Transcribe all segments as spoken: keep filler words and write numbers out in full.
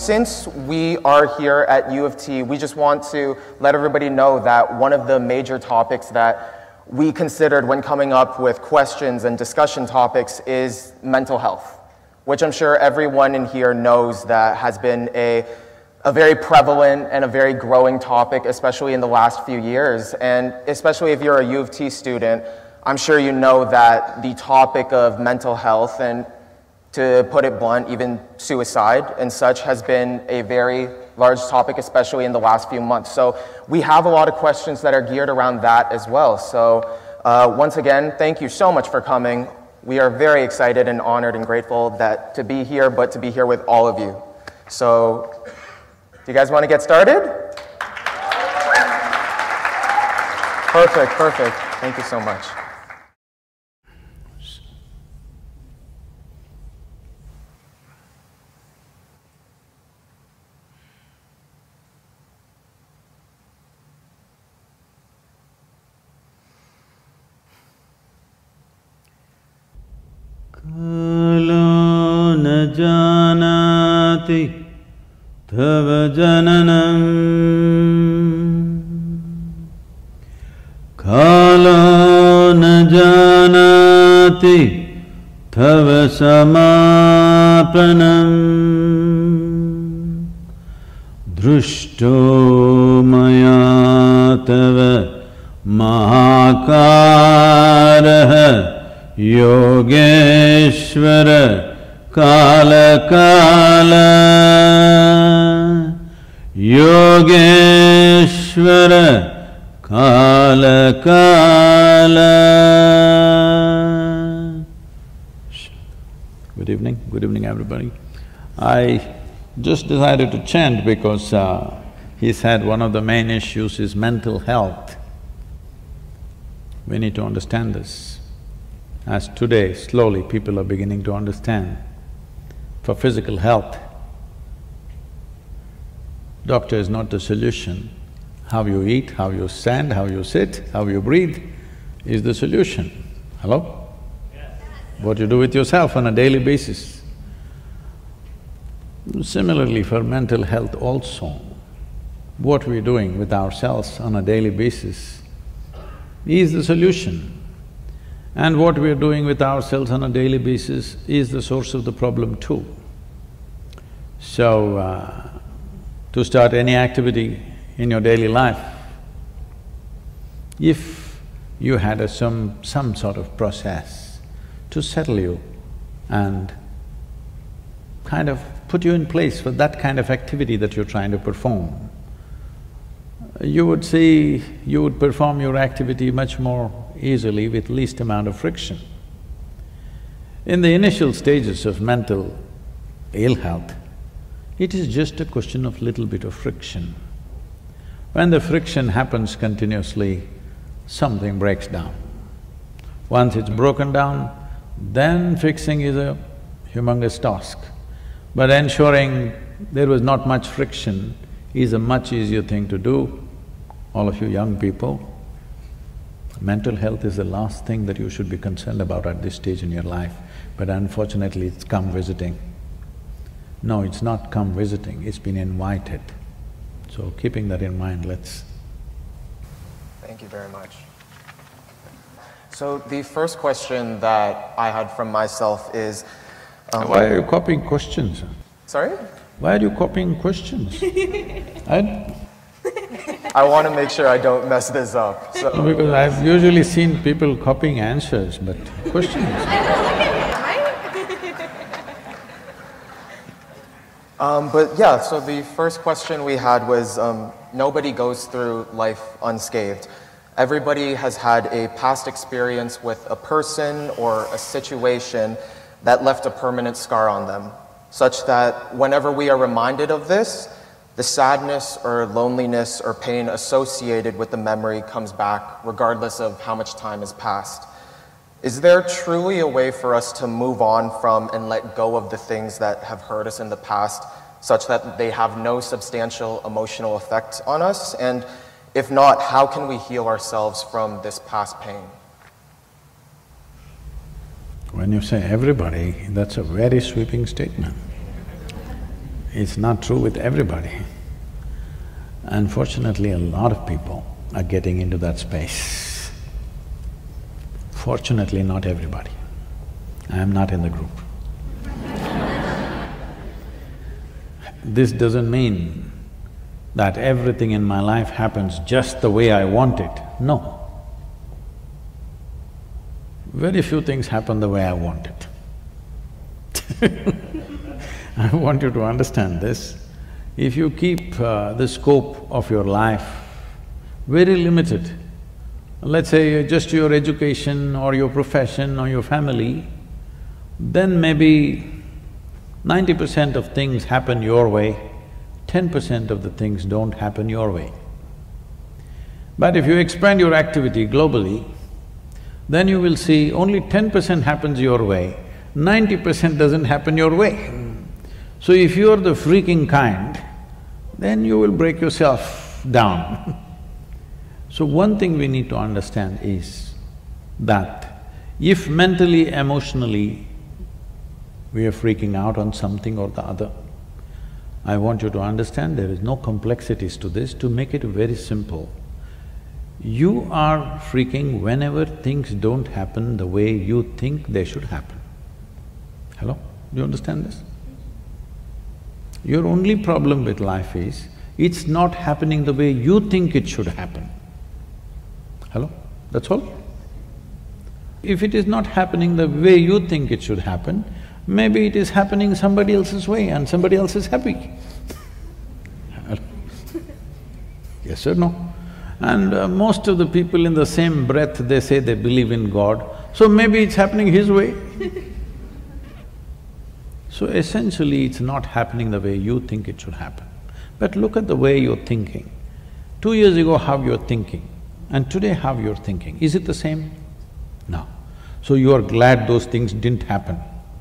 Since we are here at U of T, we just want to let everybody know that one of the major topics that we considered when coming up with questions and discussion topics is mental health, which I'm sure everyone in here knows that has been a, a very prevalent and a very growing topic, especially in the last few years. And especially if you're a U of T student, I'm sure you know that the topic of mental health, and to put it blunt, even suicide and such, has been a very large topic, especially in the last few months. So we have a lot of questions that are geared around that as well. So uh, once again, thank you so much for coming. We are very excited and honored and grateful that to be here, but to be here with all of you. So do you guys want to get started? Perfect, perfect. Thank you so much. Kalo na janati tava jananam, Kalo na janati tava samapanam, Drushto maya tava mahakaraha Yogeshvara Kala Kala, Yogeshvara Kala Kala. Good evening, good evening everybody. I just decided to chant because uh, he said one of the main issues is mental health. We need to understand this. As today, slowly people are beginning to understand, for physical health, doctor is not the solution. How you eat, how you stand, how you sit, how you breathe is the solution. Hello? Yes. What you do with yourself on a daily basis. Similarly, for mental health also, what we're doing with ourselves on a daily basis is the solution. And what we are doing with ourselves on a daily basis is the source of the problem too. So, uh, to start any activity in your daily life, if you had a some… some sort of process to settle you and kind of put you in place for that kind of activity that you're trying to perform, you would see… you would perform your activity much more easily with least amount of friction. In the initial stages of mental ill health, it is just a question of little bit of friction. When the friction happens continuously, something breaks down. Once it's broken down, then fixing is a humongous task. But ensuring there was not much friction is a much easier thing to do. All of you young people, mental health is the last thing that you should be concerned about at this stage in your life, but unfortunately it's come visiting. No, it's not come visiting, it's been invited. So keeping that in mind, let's… Thank you very much. So the first question that I had from myself is… Um, Why are you copying questions? Sorry? Why are you copying questions? I… I want to make sure I don't mess this up, so… Because I've usually seen people copying answers, but questions… Um, but yeah, so the first question we had was, um, nobody goes through life unscathed. Everybody has had a past experience with a person or a situation that left a permanent scar on them, such that whenever we are reminded of this, the sadness or loneliness or pain associated with the memory comes back regardless of how much time has passed. Is there truly a way for us to move on from and let go of the things that have hurt us in the past, such that they have no substantial emotional effect on us? And if not, how can we heal ourselves from this past pain? When you say everybody, that's a very sweeping statement. It's not true with everybody. Unfortunately, a lot of people are getting into that space. Fortunately, not everybody. I am not in the group. This doesn't mean that everything in my life happens just the way I want it. No. Very few things happen the way I want it. I want you to understand this. If you keep uh, the scope of your life very limited, let's say just your education or your profession or your family, then maybe ninety percent of things happen your way, ten percent of the things don't happen your way. But if you expand your activity globally, then you will see only ten percent happens your way, ninety percent doesn't happen your way. So if you're the freaking kind, then you will break yourself down. So one thing we need to understand is that if mentally, emotionally, we are freaking out on something or the other, I want you to understand there is no complexities to this. To make it very simple, you are freaking whenever things don't happen the way you think they should happen. Hello? Do you understand this? Your only problem with life is, it's not happening the way you think it should happen. Hello? That's all. If it is not happening the way you think it should happen, maybe it is happening somebody else's way and somebody else is happy. Yes or no? And uh, most of the people in the same breath, they say they believe in God, so maybe it's happening his way. So essentially, it's not happening the way you think it should happen. But look at the way you're thinking. Two years ago, how you're thinking, and today how you're thinking. Is it the same? No. So you are glad those things didn't happen.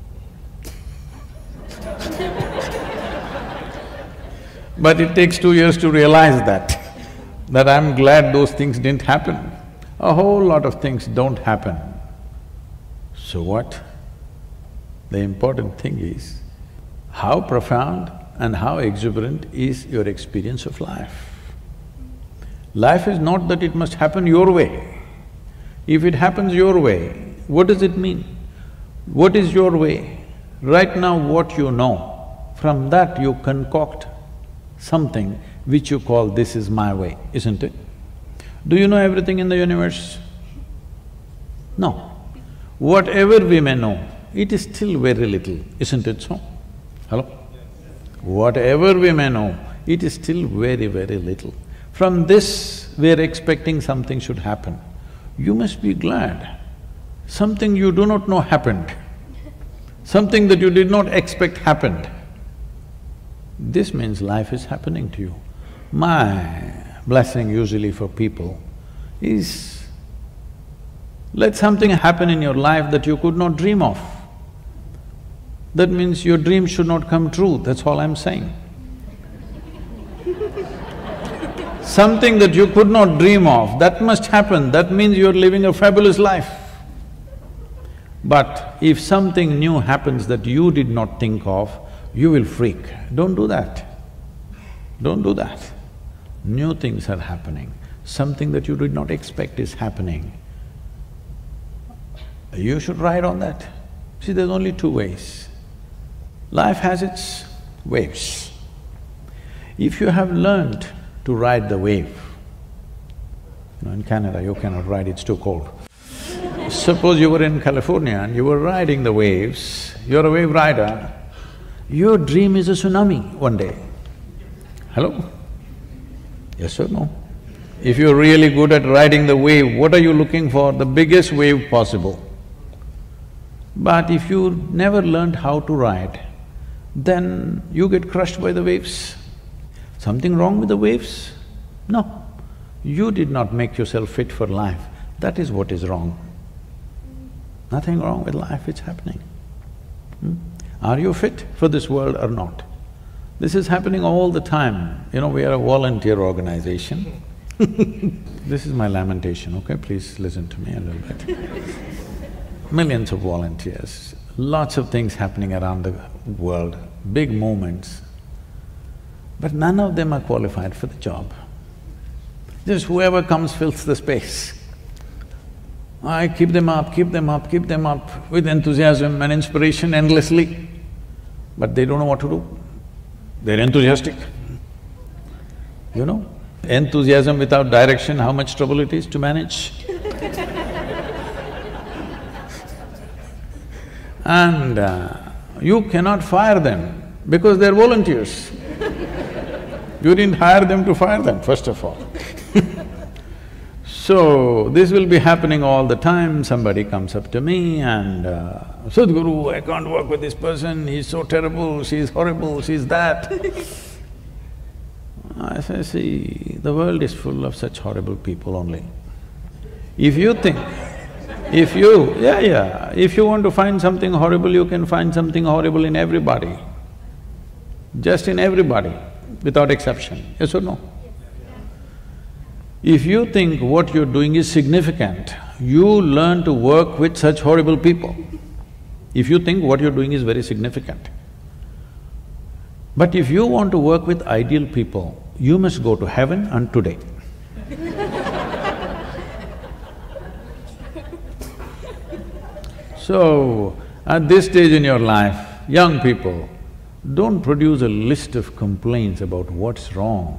But it takes two years to realize that, that I'm glad those things didn't happen. A whole lot of things don't happen. So what? The important thing is, how profound and how exuberant is your experience of life. Life is not that it must happen your way. If it happens your way, what does it mean? What is your way? Right now what you know, from that you concoct something which you call, this is my way, isn't it? Do you know everything in the universe? No. Whatever we may know, it is still very little, isn't it so? Hello? Whatever we may know, it is still very, very little. From this, we're expecting something should happen. You must be glad. Something you do not know happened. Something that you did not expect happened. This means life is happening to you. My blessing usually for people is, let something happen in your life that you could not dream of. That means your dream should not come true, that's all I'm saying. Something that you could not dream of, that must happen, that means you're living a fabulous life. But if something new happens that you did not think of, you will freak. Don't do that. Don't do that. New things are happening, something that you did not expect is happening. You should ride on that. See, there's only two ways. Life has its waves. If you have learned to ride the wave, you know, in Canada you cannot ride, it's too cold. Suppose you were in California and you were riding the waves, you're a wave rider, your dream is a tsunami one day. Hello? Yes or no? If you're really good at riding the wave, what are you looking for? The biggest wave possible. But if you never learned how to ride, then you get crushed by the waves. Something wrong with the waves? No. You did not make yourself fit for life, that is what is wrong. Nothing wrong with life, it's happening. Hmm? Are you fit for this world or not? This is happening all the time. You know, we are a volunteer organization. This is my lamentation, okay? Please listen to me a little bit. Millions of volunteers, lots of things happening around the world, big movements. but none of them are qualified for the job. Just whoever comes fills the space. I keep them up, keep them up, keep them up with enthusiasm and inspiration endlessly, but they don't know what to do. They're enthusiastic. You know, enthusiasm without direction, how much trouble it is to manage. And uh, you cannot fire them because they're volunteers. You didn't hire them to fire them, first of all. So, this will be happening all the time. Somebody comes up to me and, uh, Sadhguru, I can't work with this person, he's so terrible, she's horrible, she's that. I say, see, the world is full of such horrible people only. If you think, if you… yeah, yeah, if you want to find something horrible, you can find something horrible in everybody. Just in everybody, without exception, yes or no? If you think what you're doing is significant, you learn to work with such horrible people. If you think what you're doing is very significant. But if you want to work with ideal people, you must go to heaven and today. So, at this stage in your life, young people, don't produce a list of complaints about what's wrong.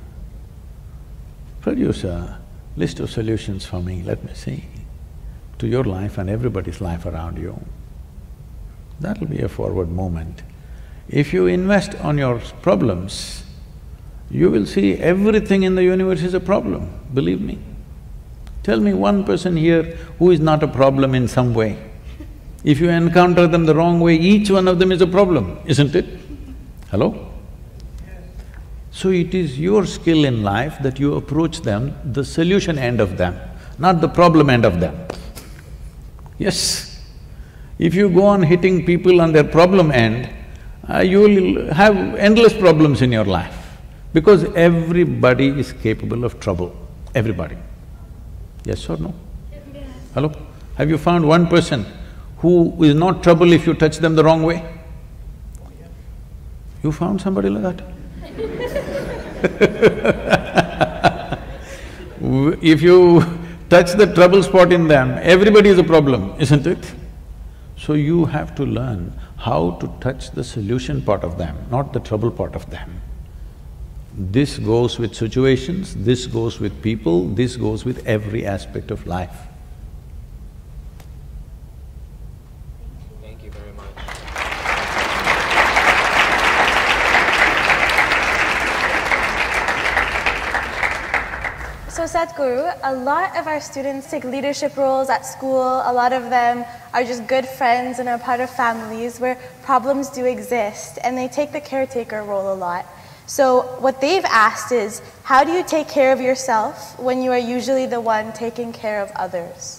Produce a list of solutions for me, let me see, to your life and everybody's life around you. That'll be a forward movement. If you invest on your problems, you will see everything in the universe is a problem, believe me. Tell me one person here who is not a problem in some way. If you encounter them the wrong way, each one of them is a problem, isn't it? Hello? So it is your skill in life that you approach them, the solution end of them, not the problem end of them. Yes. If you go on hitting people on their problem end, uh, you will have endless problems in your life, because everybody is capable of trouble, everybody. Yes or no? Yes. Hello? Have you found one person who is not trouble if you touch them the wrong way? You found somebody like that? If you touch the trouble spot in them, everybody is a problem, isn't it? So you have to learn how to touch the solution part of them, not the trouble part of them. This goes with situations, this goes with people, this goes with every aspect of life. Thank you very much. So Sadhguru, a lot of our students take leadership roles at school. A lot of them are just good friends and are part of families where problems do exist, and they take the caretaker role a lot. So what they've asked is, how do you take care of yourself when you are usually the one taking care of others?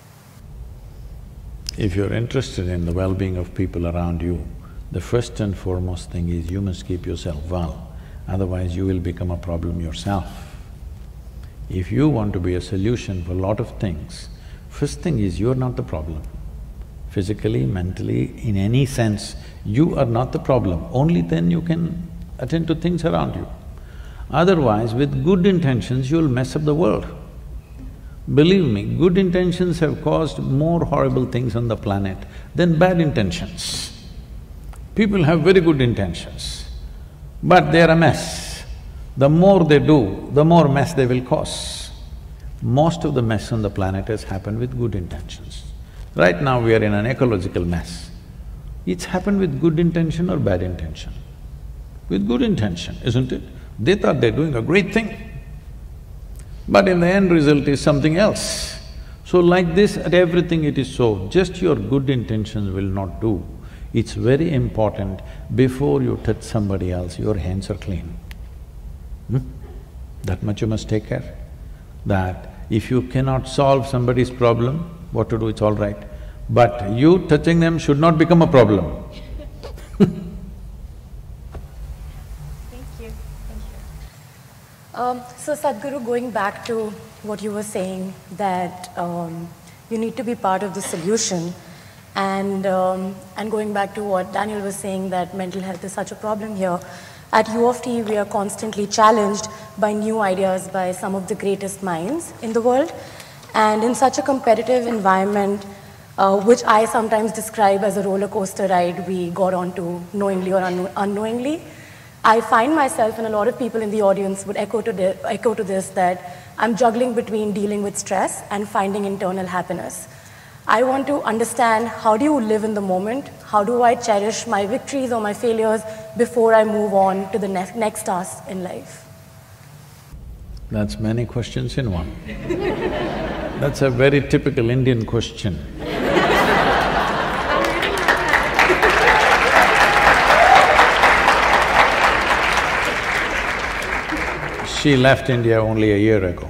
If you're interested in the well-being of people around you, the first and foremost thing is you must keep yourself well, otherwise you will become a problem yourself. If you want to be a solution for a lot of things, first thing is you're not the problem. Physically, mentally, in any sense, you are not the problem, only then you can attend to things around you. Otherwise, with good intentions, you'll mess up the world. Believe me, good intentions have caused more horrible things on the planet than bad intentions. People have very good intentions, but they're a mess. The more they do, the more mess they will cause. Most of the mess on the planet has happened with good intentions. Right now we are in an ecological mess. It's happened with good intention or bad intention? With good intention, isn't it? They thought they're doing a great thing, but in the end result is something else. So like this, at everything it is so, just your good intentions will not do. It's very important, before you touch somebody else, your hands are clean. Hmm? That much you must take care. That if you cannot solve somebody's problem, what to do, it's all right. But you touching them should not become a problem. Thank you, thank you. Um, so Sadhguru, going back to what you were saying, that um, you need to be part of the solution, and, um, and going back to what Daniel was saying, that mental health is such a problem here, At U of T, we are constantly challenged by new ideas by some of the greatest minds in the world. And in such a competitive environment, uh, which I sometimes describe as a roller coaster ride we got onto knowingly or un unknowingly, I find myself, and a lot of people in the audience would echo to, the, echo to this, that I'm juggling between dealing with stress and finding internal happiness. I want to understand, how do you live in the moment? How do I cherish my victories or my failures before I move on to the next, next task in life? That's many questions in one. That's a very typical Indian question. She left India only a year ago.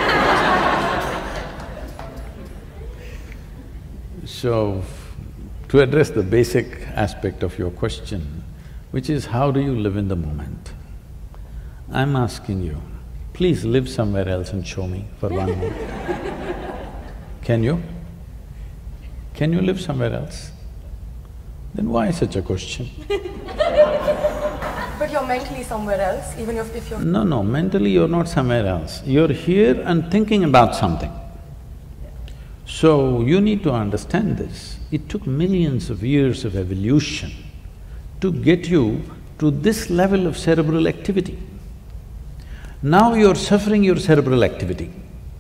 So, to address the basic aspect of your question, which is how do you live in the moment? I'm asking you, please live somewhere else and show me for one month. Can you? Can you live somewhere else? Then why such a question? But you're mentally somewhere else, even if, if you're… No, no, mentally you're not somewhere else. You're here and thinking about something. So, you need to understand this. It took millions of years of evolution to get you to this level of cerebral activity. Now you're suffering your cerebral activity.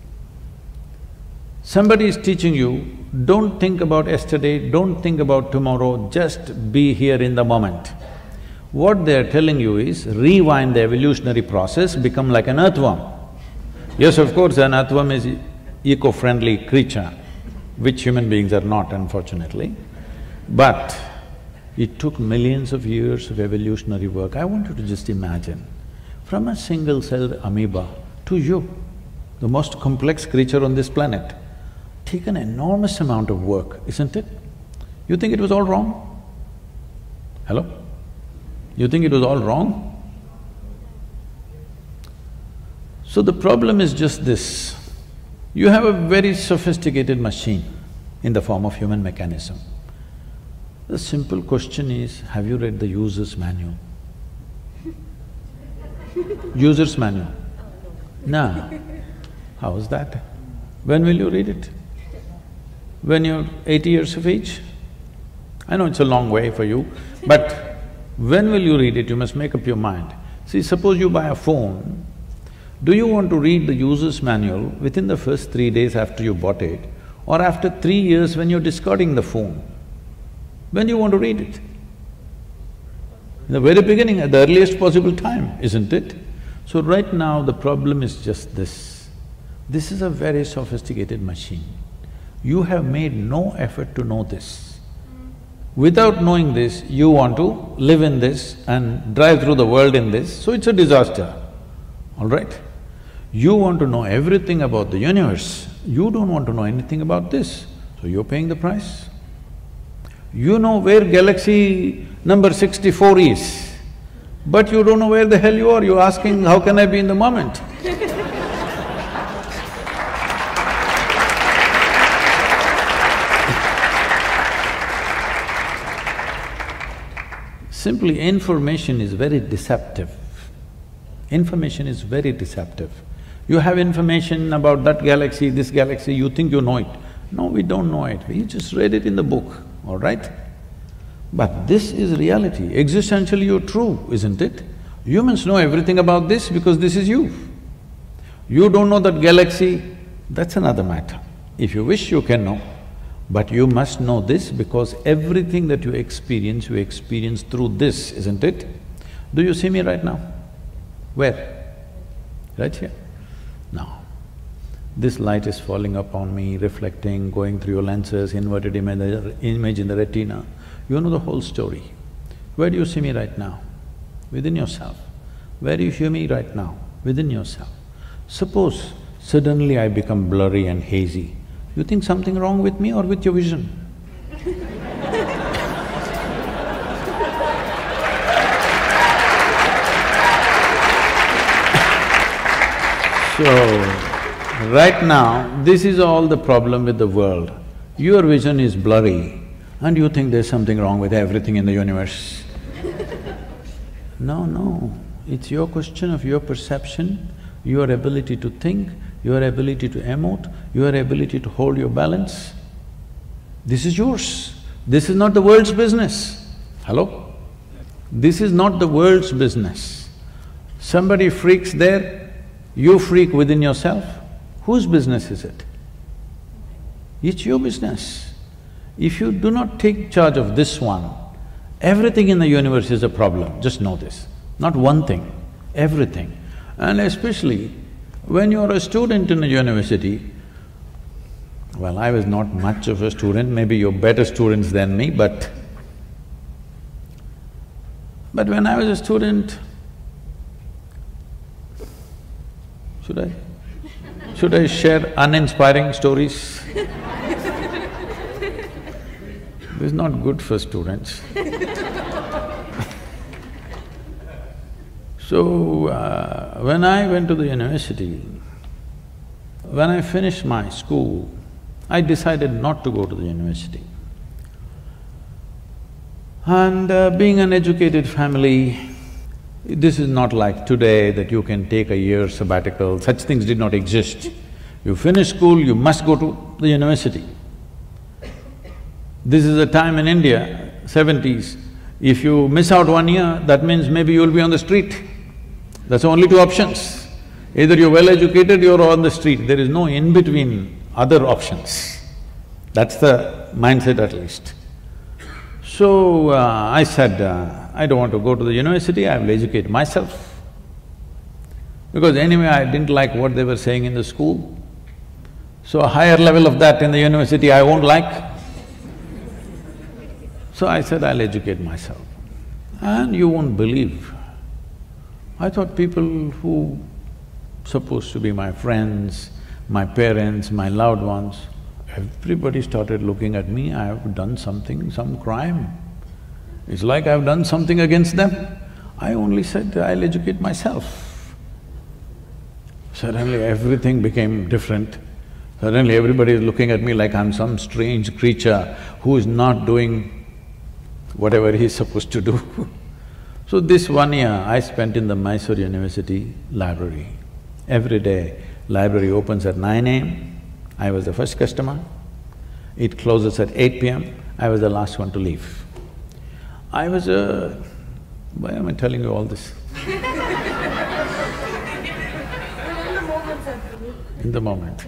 Somebody is teaching you, don't think about yesterday, don't think about tomorrow, just be here in the moment. What they're telling you is, rewind the evolutionary process, become like an earthworm. Yes, of course, an earthworm is eco-friendly creature, which human beings are not, unfortunately. But it took millions of years of evolutionary work. I want you to just imagine, from a single-celled amoeba to you, the most complex creature on this planet, take an enormous amount of work, isn't it? You think it was all wrong? Hello? You think it was all wrong? So the problem is just this, you have a very sophisticated machine in the form of human mechanism. The simple question is, have you read the user's manual? User's manual? No. How is that? When will you read it? When you're eighty years of age? I know it's a long way for you, but when will you read it? You must make up your mind. See, suppose you buy a phone, do you want to read the user's manual within the first three days after you bought it, or after three years when you're discarding the phone? When do you want to read it? In the very beginning, at the earliest possible time, isn't it? So right now, the problem is just this. This is a very sophisticated machine. You have made no effort to know this. Without knowing this, you want to live in this and drive through the world in this, so it's a disaster, all right? You want to know everything about the universe, you don't want to know anything about this, so you're paying the price. You know where galaxy number sixty-four is, but you don't know where the hell you are, you're asking, how can I be in the moment? Simply, information is very deceptive. Information is very deceptive. You have information about that galaxy, this galaxy, you think you know it. No, we don't know it, we just read it in the book, all right? But this is reality, existentially you're true, isn't it? Humans know everything about this because this is you. You don't know that galaxy, that's another matter. If you wish, you can know. But you must know this because everything that you experience, you experience through this, isn't it? Do you see me right now? Where? Right here? Now, this light is falling upon me, reflecting, going through your lenses, inverted image, image in the retina. You know the whole story. Where do you see me right now? Within yourself. Where do you hear me right now? Within yourself. Suppose suddenly I become blurry and hazy. You think something wrong with me or with your vision? So, right now, this is all the problem with the world. Your vision is blurry and you think there's something wrong with everything in the universe. No, no, it's your question of your perception, your ability to think, your ability to emote, your ability to hold your balance. This is yours. This is not the world's business. Hello? This is not the world's business. Somebody freaks there, you freak within yourself. Whose business is it? It's your business. If you do not take charge of this one, everything in the universe is a problem, just know this. Not one thing, everything. And especially when you're a student in a university, well, I was not much of a student, maybe you're better students than me, but… But when I was a student, should I… should I share uninspiring stories? This is not good for students. So, uh, when I went to the university, when I finished my school, I decided not to go to the university. And uh, being an educated family, this is not like today that you can take a year sabbatical, such things did not exist. You finish school, you must go to the university. This is a time in India, seventies, if you miss out one year, that means maybe you'll be on the street. That's only two options. Either you're well educated, you're on the street, there is no in-between other options. That's the mindset at least. So, uh, I said, uh, I don't want to go to the university, I will educate myself. Because anyway, I didn't like what they were saying in the school. So a higher level of that in the university I won't like. So I said, I'll educate myself. And you won't believe, I thought people who supposed to be my friends, my parents, my loved ones, everybody started looking at me, I have done something, some crime. It's like I've done something against them. I only said, I'll educate myself. Suddenly everything became different. Suddenly everybody is looking at me like I'm some strange creature who is not doing whatever he's supposed to do. So this one year I spent in the Mysore University library. Every day, library opens at nine A M, I was the first customer. It closes at eight P M, I was the last one to leave. I was a… why am I telling you all this? In the moment.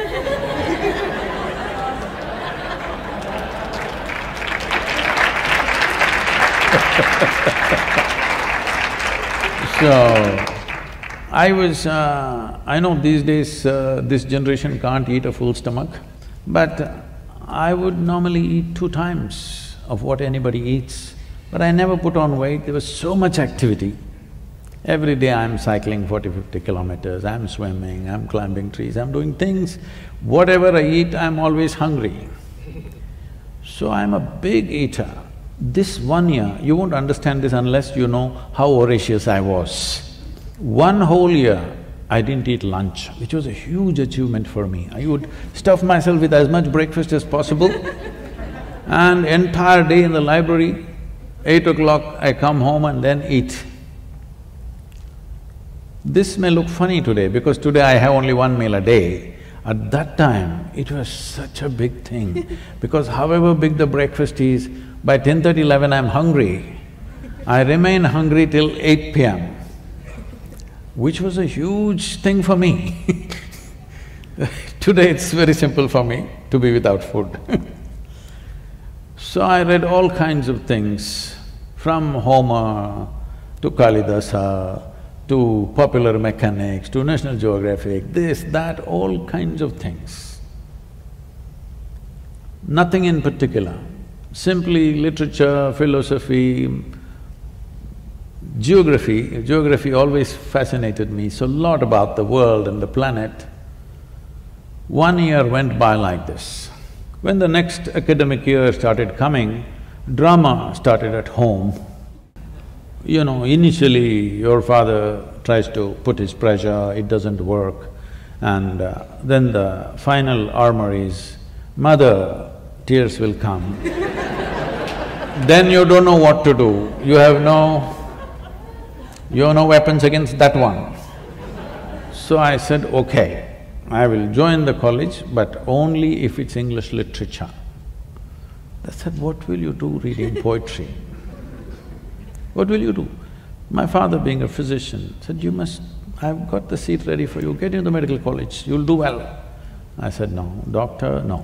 So, I was… Uh, I know these days uh, this generation can't eat a full stomach, but I would normally eat two times of what anybody eats, but I never put on weight, there was so much activity. Every day I'm cycling forty, fifty kilometers, I'm swimming, I'm climbing trees, I'm doing things. Whatever I eat, I'm always hungry. So I'm a big eater. This one year, you won't understand this unless you know how voracious I was. One whole year, I didn't eat lunch, which was a huge achievement for me. I would stuff myself with as much breakfast as possible and entire day in the library, eight o'clock I come home and then eat. This may look funny today because today I have only one meal a day. At that time, it was such a big thing because however big the breakfast is, by ten thirty, eleven I'm hungry. I remain hungry till eight P M, which was a huge thing for me. Today it's very simple for me to be without food. So I read all kinds of things, from Homer to Kalidasa, to popular mechanics, to National Geographic, this, that, all kinds of things. Nothing in particular, simply literature, philosophy, geography. Geography always fascinated me, so a lot about the world and the planet. One year went by like this. When the next academic year started coming, drama started at home. You know, initially your father tries to put his pressure, it doesn't work, and uh, then the final armor is, mother, tears will come. Then you don't know what to do, you have no… You have no weapons against that one. So I said, okay, I will join the college, but only if it's English literature. They said, what will you do reading poetry? What will you do? My father, being a physician, said, you must… I've got the seat ready for you, get into the medical college, you'll do well. I said, no, doctor, no.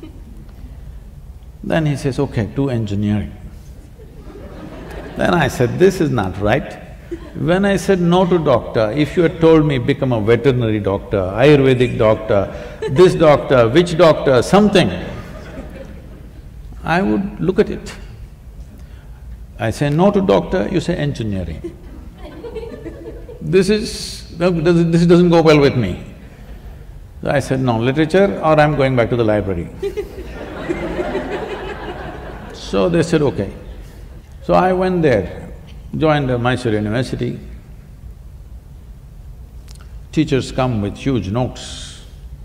Then he says, okay, do engineering. Then I said, this is not right. When I said no to doctor, if you had told me become a veterinary doctor, Ayurvedic doctor, this doctor, which doctor, something, I would look at it. I say no to doctor, you say engineering. This is… this doesn't go well with me. So I said, no, literature or I'm going back to the library. So they said, okay. So I went there, joined Mysore University. Teachers come with huge notes,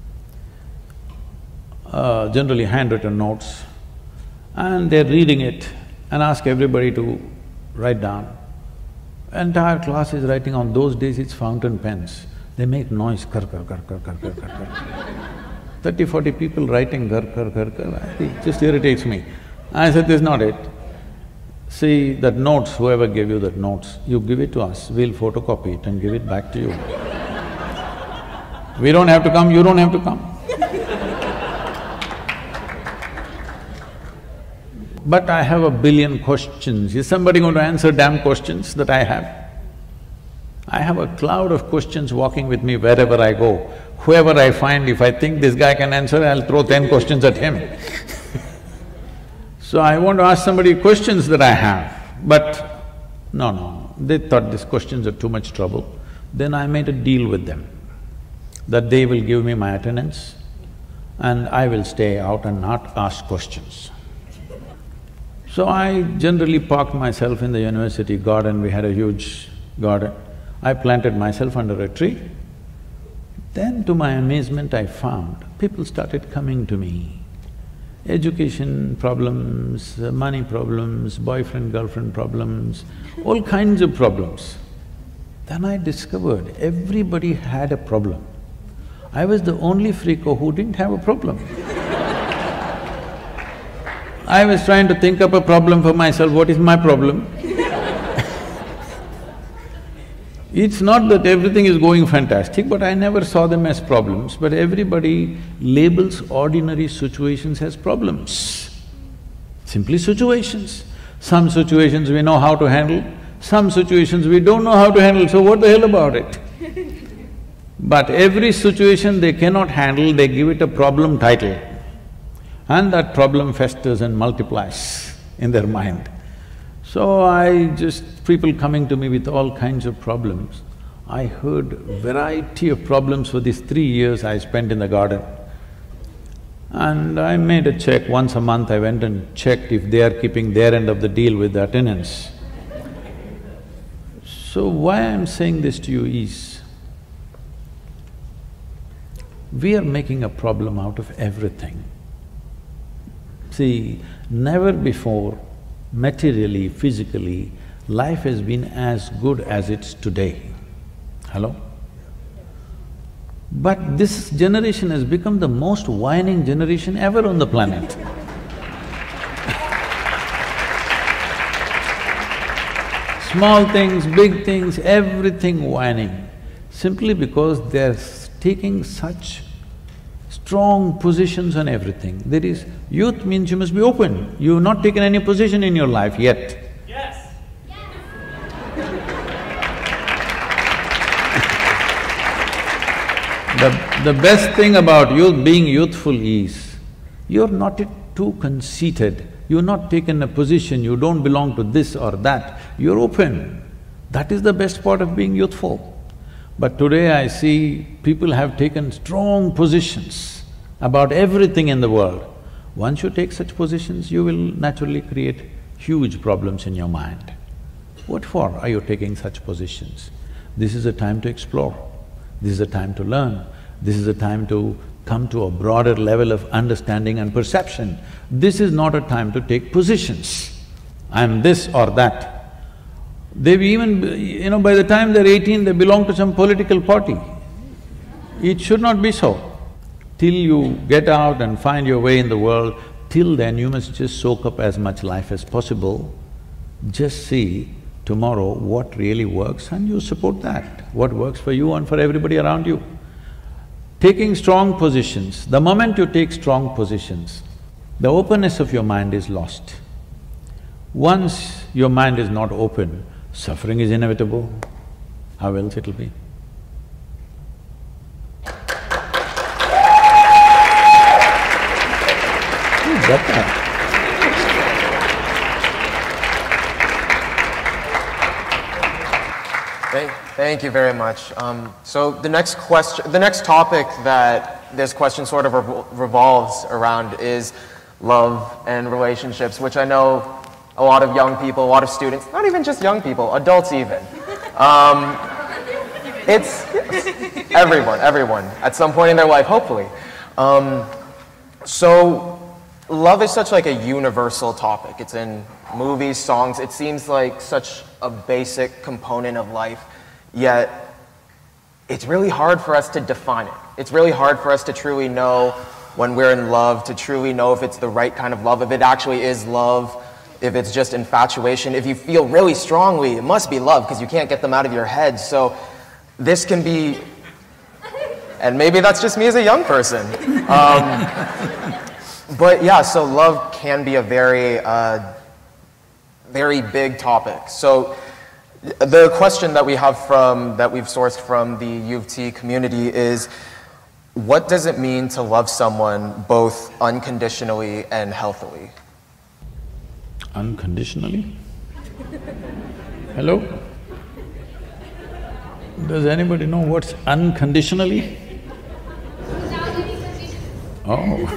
uh, generally handwritten notes, and they're reading it and ask everybody to write down. Entire class is writing. On those days it's fountain pens. They make noise, kar kar kar kar kar kar kar kar. Thirty, forty people writing kar kar kar kar, it just irritates me. I said, this is not it. See, that notes, whoever gave you that notes, you give it to us, we'll photocopy it and give it back to you. We don't have to come, you don't have to come. But I have a billion questions. Is somebody going to answer damn questions that I have? I have a cloud of questions walking with me wherever I go. Whoever I find, if I think this guy can answer, I'll throw ten questions at him. So I want to ask somebody questions that I have, but no, no, they thought these questions are too much trouble. Then I made a deal with them, that they will give me my attendance and I will stay out and not ask questions. So I generally parked myself in the university garden, we had a huge garden. I planted myself under a tree. Then to my amazement I found, people started coming to me. Education problems, money problems, boyfriend-girlfriend problems, all kinds of problems. Then I discovered everybody had a problem. I was the only freako who didn't have a problem. I was trying to think up a problem for myself, what is my problem? It's not that everything is going fantastic, but I never saw them as problems, but everybody labels ordinary situations as problems. Simply situations. Some situations we know how to handle, some situations we don't know how to handle, so what the hell about it? But every situation they cannot handle, they give it a problem title. And that problem festers and multiplies in their mind. So I just… people coming to me with all kinds of problems. I heard variety of problems for these three years I spent in the garden. And I made a check, once a month I went and checked if they are keeping their end of the deal with the attendance. So why I'm saying this to you is, we are making a problem out of everything. See, never before, materially, physically, life has been as good as it's today. Hello? But this generation has become the most whining generation ever on the planet. Small things, big things, everything whining, simply because they're taking such strong positions on everything. There is… youth means you must be open. You've not taken any position in your life yet. Yes. The, the best thing about youth, being youthful is, you're not too conceited, you've not taken a position, you don't belong to this or that, you're open. That is the best part of being youthful. But today I see people have taken strong positions about everything in the world. Once you take such positions, you will naturally create huge problems in your mind. What for are you taking such positions? This is a time to explore, this is a time to learn, this is a time to come to a broader level of understanding and perception. This is not a time to take positions, I'm this or that. They've even… you know, by the time they're eighteen, they belong to some political party. It should not be so. Till you get out and find your way in the world, till then you must just soak up as much life as possible. Just see tomorrow what really works and you support that, what works for you and for everybody around you. Taking strong positions, the moment you take strong positions, the openness of your mind is lost. Once your mind is not open, suffering is inevitable. How else it'll be? You got that. Thank, thank you very much. Um, so the next question, the next topic that this question sort of revol revolves around is love and relationships, which I know a lot of young people, a lot of students, not even just young people, adults even. Um, it's everyone, everyone, at some point in their life, hopefully. Um, so love is such like a universal topic. It's in movies, songs. It seems like such a basic component of life, yet it's really hard for us to define it. It's really hard for us to truly know when we're in love, to truly know if it's the right kind of love, if it actually is love, if it's just infatuation. If you feel really strongly, it must be love because you can't get them out of your head. So this can be, and maybe that's just me as a young person. Um, but yeah, so love can be a very, uh, very big topic. So the question that we have from, that we've sourced from the U of T community is, what does it mean to love someone both unconditionally and healthily? Unconditionally? Hello? Does anybody know what's unconditionally? Oh.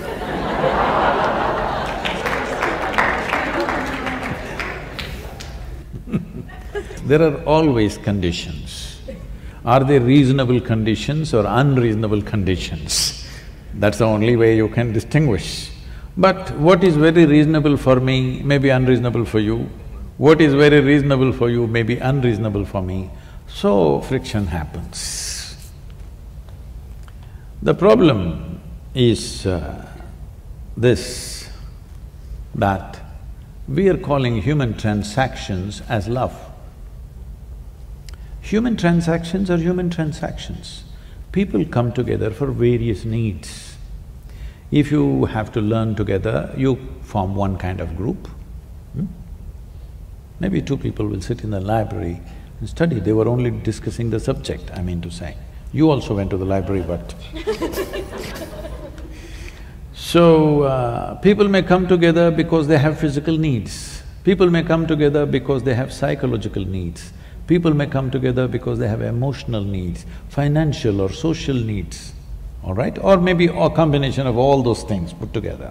There are always conditions. Are they reasonable conditions or unreasonable conditions? That's the only way you can distinguish. But what is very reasonable for me may be unreasonable for you. What is very reasonable for you may be unreasonable for me. So friction happens. The problem is uh, this, that we are calling human transactions as love. Human transactions are human transactions. People come together for various needs. If you have to learn together, you form one kind of group. Hmm? Maybe two people will sit in the library and study, they were only discussing the subject, I mean to say. You also went to the library, but so, uh, people may come together because they have physical needs. People may come together because they have psychological needs. People may come together because they have emotional needs, financial or social needs, all right? Or maybe a combination of all those things put together.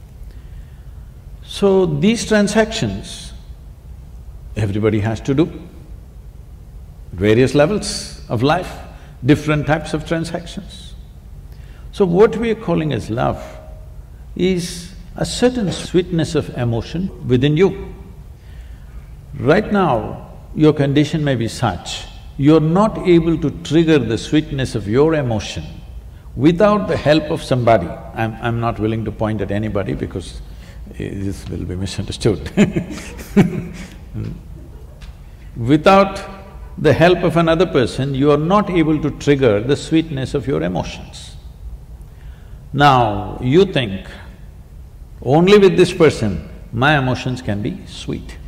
So these transactions, everybody has to do. Various levels of life, different types of transactions. So what we are calling as love is a certain sweetness of emotion within you. Right now, your condition may be such, you're not able to trigger the sweetness of your emotion without the help of somebody. I'm… I'm not willing to point at anybody because this will be misunderstood. Without the help of another person, you are not able to trigger the sweetness of your emotions. Now, you think, only with this person, my emotions can be sweet.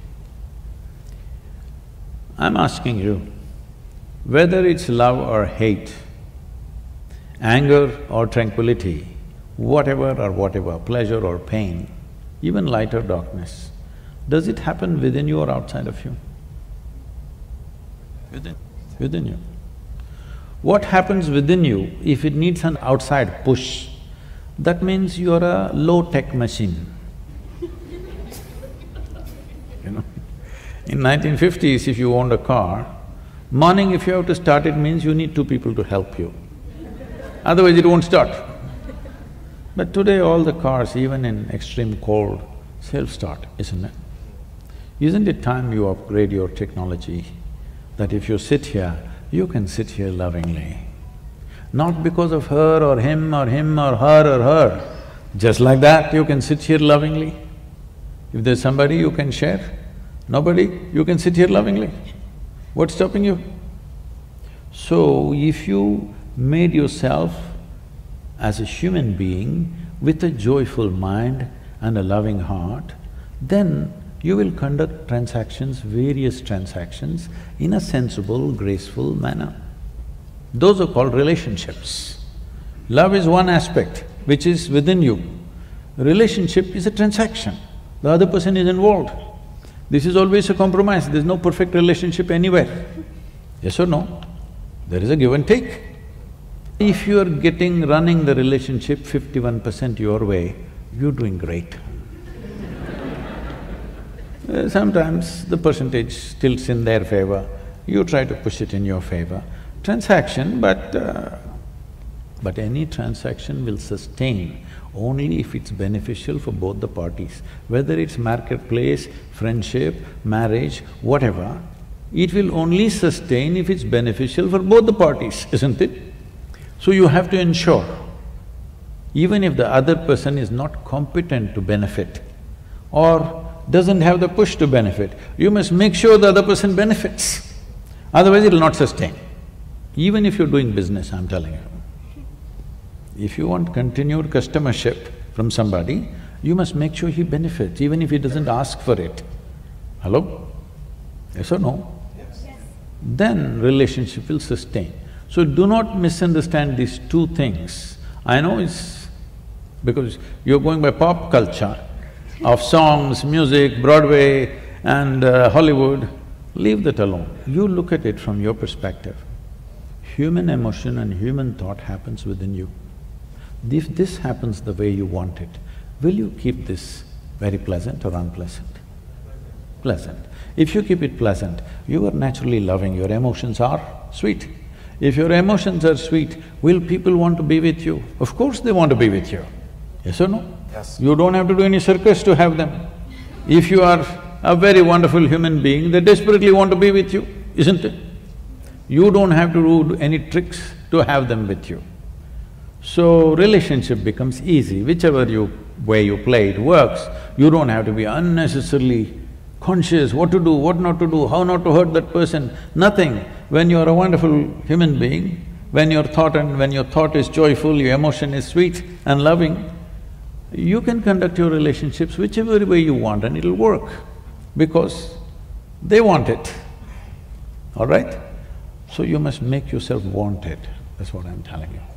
I'm asking you, whether it's love or hate, anger or tranquility, whatever or whatever, pleasure or pain, even light or darkness, does it happen within you or outside of you? Within. Within you. What happens within you, if it needs an outside push, that means you're a low-tech machine. You know? In nineteen fifties, if you owned a car, morning if you have to start it means you need two people to help you, otherwise it won't start. But today all the cars, even in extreme cold, self-start, isn't it? Isn't it time you upgrade your technology, that if you sit here, you can sit here lovingly? Not because of her or him or him or her or her, just like that you can sit here lovingly. If there's somebody you can share, nobody, you can sit here lovingly. What's stopping you? So, if you made yourself as a human being with a joyful mind and a loving heart, then you will conduct transactions, various transactions, in a sensible, graceful manner. Those are called relationships. Love is one aspect which is within you. Relationship is a transaction, the other person is involved. This is always a compromise, there's no perfect relationship anywhere. Yes or no? There is a give and take. If you are getting, running the relationship fifty-one percent your way, you're doing great. Uh, Sometimes the percentage tilts in their favor, you try to push it in your favor. Transaction, but… Uh, but any transaction will sustain only if it's beneficial for both the parties. Whether it's marketplace, friendship, marriage, whatever, it will only sustain if it's beneficial for both the parties, isn't it? So you have to ensure, even if the other person is not competent to benefit or doesn't have the push to benefit, you must make sure the other person benefits, otherwise it'll not sustain. Even if you're doing business, I'm telling you. If you want continued customership from somebody, you must make sure he benefits, even if he doesn't ask for it. Hello? Yes or no? Yes. Yes. Then relationship will sustain. So do not misunderstand these two things. I know it's… because you're going by pop culture of songs, music, Broadway and uh, Hollywood, leave that alone. You look at it from your perspective. Human emotion and human thought happens within you. If this happens the way you want it, will you keep this very pleasant or unpleasant? Pleasant. If you keep it pleasant, you are naturally loving, your emotions are sweet. If your emotions are sweet, will people want to be with you? Of course they want to be with you. Yes or no? Yes. You don't have to do any circus to have them. If you are a very wonderful human being, they desperately want to be with you, isn't it? You don't have to do any tricks to have them with you. So, relationship becomes easy, whichever you… way you play it works. You don't have to be unnecessarily conscious what to do, what not to do, how not to hurt that person, nothing. When you're a wonderful human being, when your thought and… when your thought is joyful, your emotion is sweet and loving, you can conduct your relationships whichever way you want and it'll work, because they want it, all right? So you must make yourself wanted, that's what I'm telling you.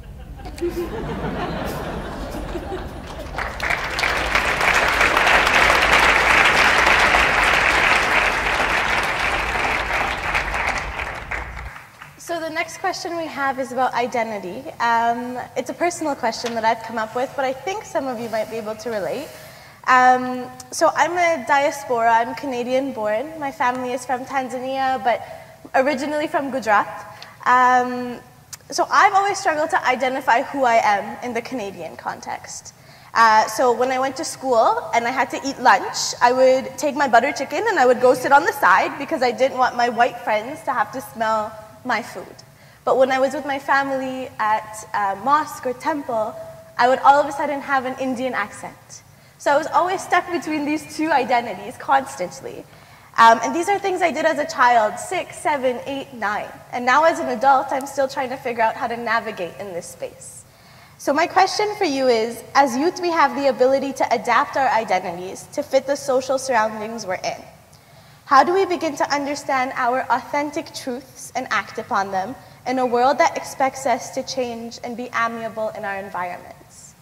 So the next question we have is about identity. Um, it's a personal question that I've come up with, but I think some of you might be able to relate. Um, so I'm a diaspora, I'm Canadian born. My family is from Tanzania, but originally from Gujarat. Um, so I've always struggled to identify who I am in the Canadian context. Uh, so when I went to school and I had to eat lunch, I would take my butter chicken and I would go sit on the side because I didn't want my white friends to have to smell my food. But when I was with my family at a mosque or temple, I would all of a sudden have an Indian accent. So I was always stuck between these two identities constantly. Um, and these are things I did as a child, six, seven, eight, nine. And now as an adult, I'm still trying to figure out how to navigate in this space. So my question for you is, as youth, we have the ability to adapt our identities to fit the social surroundings we're in. How do we begin to understand our authentic truths and act upon them in a world that expects us to change and be amiable in our environments?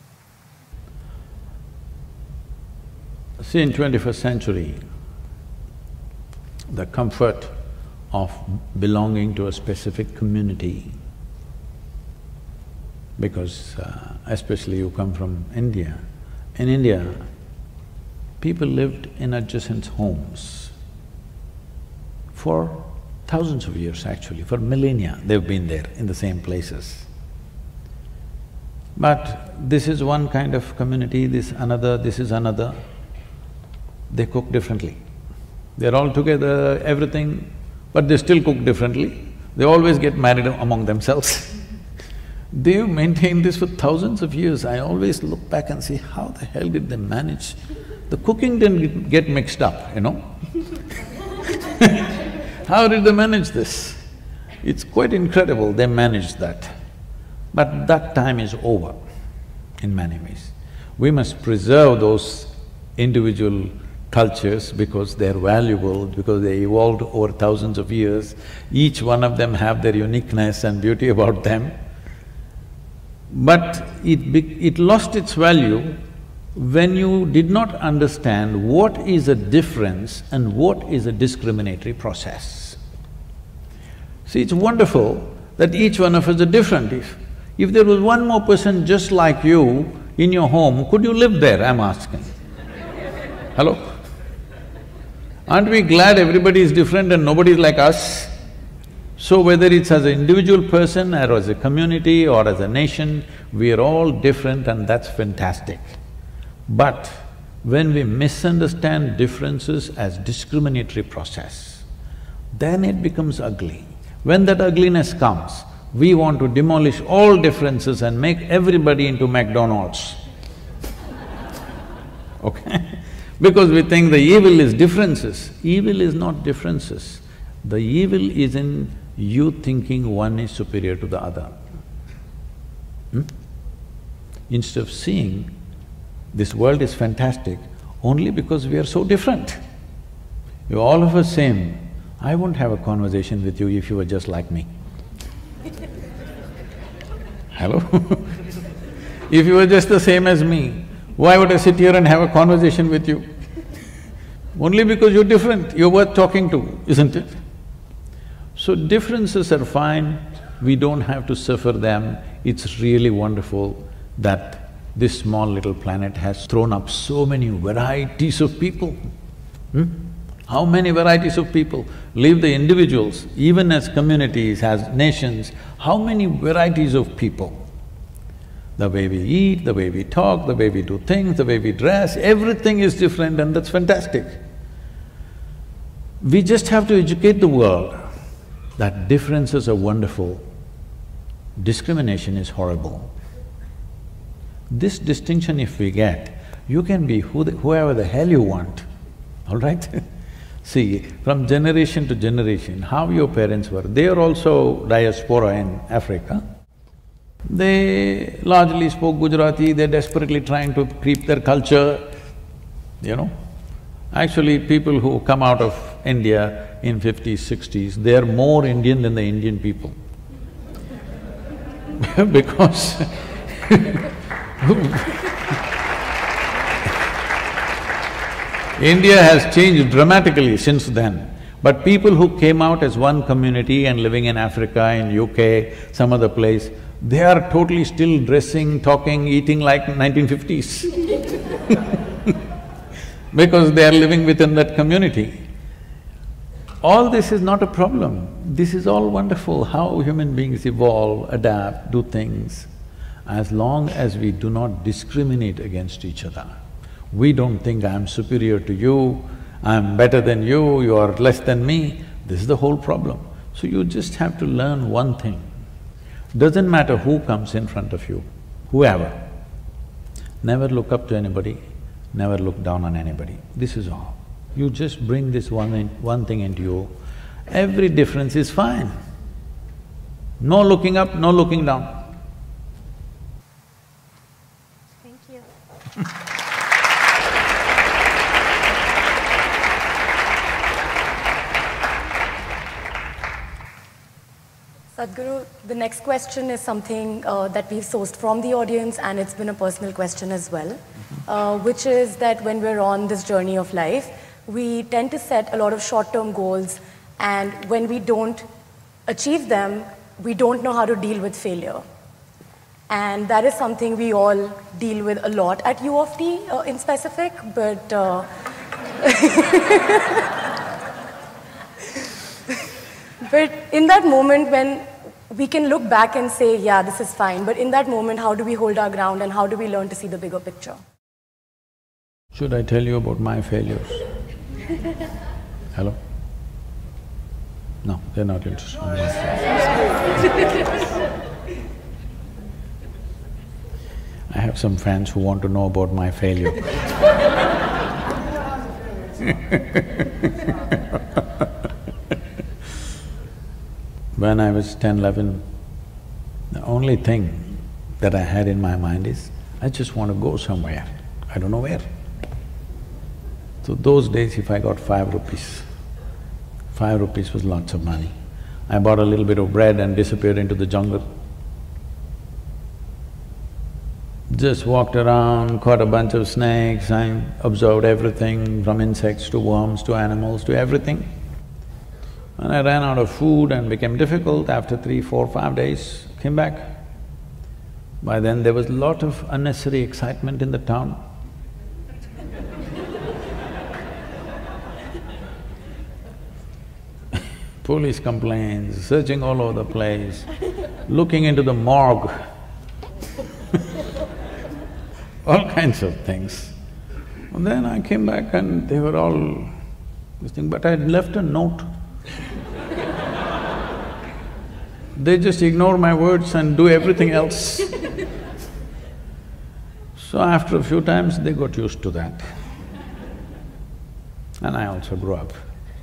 See, in twenty-first century, the comfort of belonging to a specific community, because uh, especially you come from India. In India, people lived in adjacent homes for thousands of years actually, for millennia they've been there in the same places. But this is one kind of community, this another, this is another, they cook differently. They're all together, everything, but they still cook differently. They always get married among themselves. They've maintained this for thousands of years. I always look back and see, how the hell did they manage? The cooking didn't get mixed up, you know How did they manage this? It's quite incredible they managed that. But that time is over in many ways. We must preserve those individual cultures because they're valuable, because they evolved over thousands of years. Each one of them have their uniqueness and beauty about them. But it, be, it lost its value when you did not understand what is a difference and what is a discriminatory process. See, it's wonderful that each one of us are different. If, if there was one more person just like you in your home, could you live there, I'm asking? Hello? Aren't we glad everybody is different and nobody is like us? So whether it's as an individual person or as a community or as a nation, we are all different and that's fantastic. But when we misunderstand differences as discriminatory process, then it becomes ugly. When that ugliness comes, we want to demolish all differences and make everybody into McDonald's. Okay? Because we think the evil is differences. Evil is not differences. The evil is in you thinking one is superior to the other. Hmm? Instead of seeing this world is fantastic only because we are so different. You're all of us same. I won't have a conversation with you if you were just like me. Hello? If you were just the same as me, why would I sit here and have a conversation with you? Only because you're different, you're worth talking to, isn't it? So differences are fine, we don't have to suffer them. It's really wonderful that this small little planet has thrown up so many varieties of people. Hmm? How many varieties of people? Leave the individuals, even as communities, as nations, how many varieties of people? The way we eat, the way we talk, the way we do things, the way we dress, everything is different and that's fantastic. We just have to educate the world that differences are wonderful, discrimination is horrible. This distinction if we get, you can be who the, whoever the hell you want, all right? See, from generation to generation, how your parents were, they are also diaspora in Africa. They largely spoke Gujarati, they're desperately trying to keep their culture, you know. Actually, people who come out of India in fifties, sixties, they're more Indian than the Indian people because India has changed dramatically since then. But people who came out as one community and living in Africa, in U K, some other place, they are totally still dressing, talking, eating like nineteen fifties because they are living within that community. All this is not a problem. This is all wonderful, how human beings evolve, adapt, do things, as long as we do not discriminate against each other. We don't think I'm superior to you, I'm better than you, you are less than me. This is the whole problem. So you just have to learn one thing. Doesn't matter who comes in front of you, whoever, never look up to anybody, never look down on anybody. This is all. You just bring this one in, one thing into you, every difference is fine. No looking up, no looking down. Thank you. Sadhguru, the next question is something uh, that we've sourced from the audience, and it's been a personal question as well, uh, which is that when we're on this journey of life, we tend to set a lot of short-term goals, and when we don't achieve them, we don't know how to deal with failure. And that is something we all deal with a lot at U of T uh, in specific, but uh, but in that moment when we can look back and say, yeah, this is fine, but in that moment, how do we hold our ground and how do we learn to see the bigger picture? Should I tell you about my failures? Hello? No, they're not interested. I have some friends who want to know about my failure. When I was ten, eleven, the only thing that I had in my mind is, I just want to go somewhere, I don't know where. So those days if I got five rupees, five rupees was lots of money. I bought a little bit of bread and disappeared into the jungle. Just walked around, caught a bunch of snakes, I observed everything from insects to worms to animals to everything. And I ran out of food and became difficult. After three, four, five days, came back. By then there was a lot of unnecessary excitement in the town. Police complaints, searching all over the place, looking into the morgue, all kinds of things. And then I came back and they were all this thing, but I'd left a note. They just ignore my words and do everything else. So after a few times, they got used to that. And I also grew up.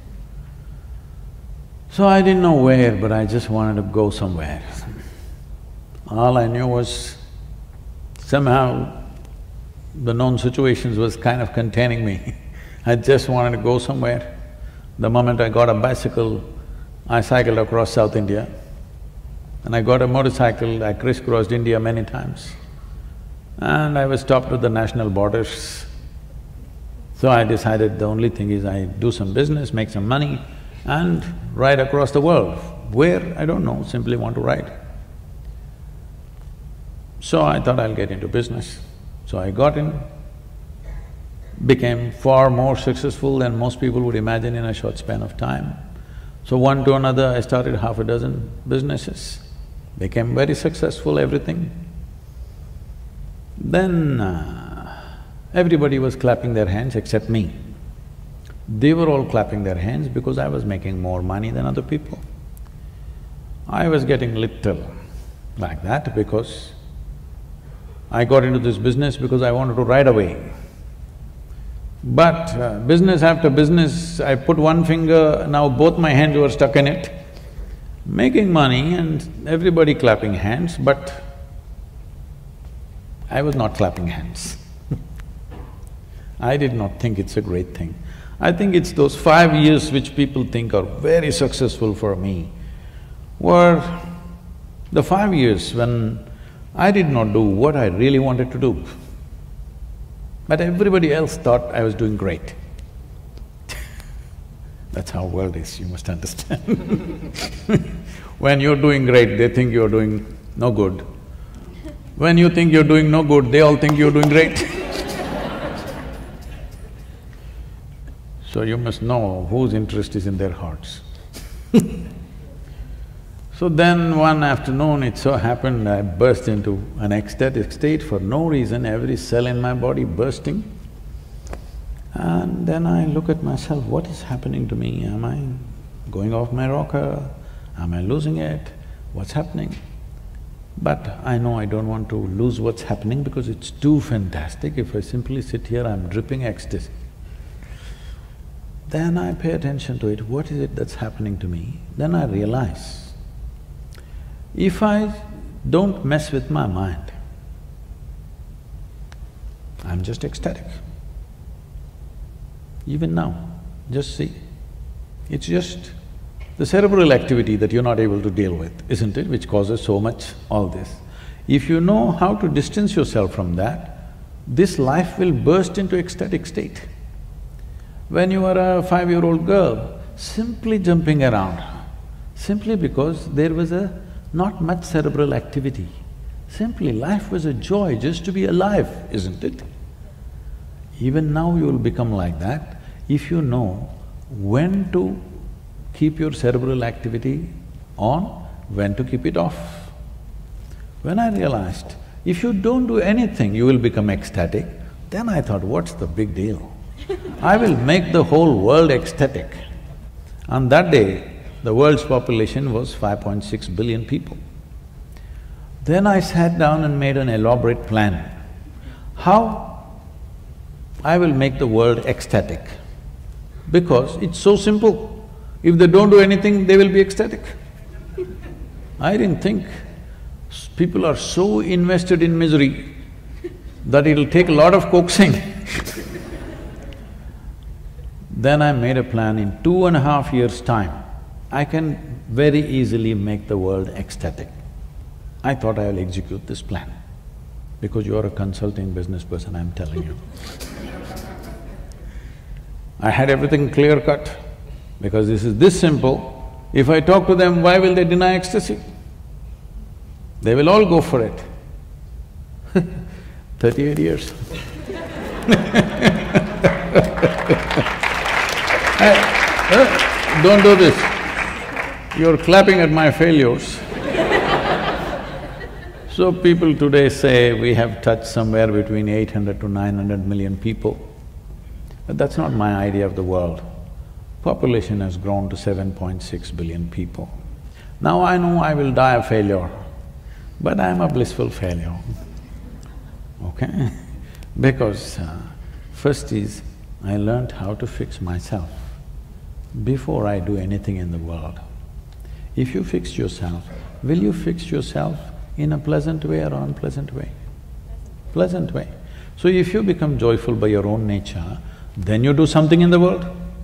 So I didn't know where, but I just wanted to go somewhere. All I knew was somehow the known situations was kind of containing me. I just wanted to go somewhere. The moment I got a bicycle, I cycled across South India. And I got a motorcycle, I crisscrossed India many times. And I was stopped at the national borders. So I decided the only thing is I do some business, make some money and ride across the world. Where, I don't know, simply want to ride. So I thought I'll get into business. So I got in, became far more successful than most people would imagine in a short span of time. So one to another, I started half a dozen businesses, became very successful, everything. Then uh, everybody was clapping their hands except me. They were all clapping their hands because I was making more money than other people. I was getting little like that because I got into this business because I wanted to ride away. But uh, business after business, I put one finger, now both my hands were stuck in it, making money and everybody clapping hands, but I was not clapping hands. I did not think it's a great thing. I think it's those five years which people think are very successful for me, were the five years when I did not do what I really wanted to do. But everybody else thought I was doing great. That's how world is, you must understand. When you're doing great, they think you're doing no good. When you think you're doing no good, they all think you're doing great. So you must know whose interest is in their hearts. So then one afternoon, it so happened I burst into an ecstatic state for no reason, every cell in my body bursting. And then I look at myself, what is happening to me? Am I going off my rocker? Am I losing it? What's happening? But I know I don't want to lose what's happening because it's too fantastic. If I simply sit here, I'm dripping ecstasy. Then I pay attention to it, what is it that's happening to me? Then I realize, if I don't mess with my mind, I'm just ecstatic. Even now, just see, it's just the cerebral activity that you're not able to deal with, isn't it, which causes so much all this. If you know how to distance yourself from that, this life will burst into ecstatic state. When you are a five-year-old girl, simply jumping around, simply because there was a not much cerebral activity. Simply life was a joy just to be alive, isn't it? Even now you will become like that if you know when to keep your cerebral activity on, when to keep it off. When I realized, if you don't do anything, you will become ecstatic, then I thought, what's the big deal? I will make the whole world ecstatic. On that day, the world's population was five point six billion people. Then I sat down and made an elaborate plan. How I will make the world ecstatic? Because it's so simple. If they don't do anything, they will be ecstatic. I didn't think people are so invested in misery that it'll take a lot of coaxing. Then I made a plan, in two and a half years' time, I can very easily make the world ecstatic. I thought I'll execute this plan. Because you're a consulting business person, I'm telling you. I had everything clear-cut, because this is this simple. If I talk to them, why will they deny ecstasy? They will all go for it. Thirty-eight years. Hey, uh, don't do this. You're clapping at my failures. So people today say we have touched somewhere between eight hundred to nine hundred million people. But that's not my idea of the world. Population has grown to seven point six billion people. Now I know I will die a failure, but I'm a blissful failure, okay? Because uh, first is, I learned how to fix myself before I do anything in the world. If you fix yourself, will you fix yourself in a pleasant way or unpleasant way? Pleasant way. So if you become joyful by your own nature, then you do something in the world.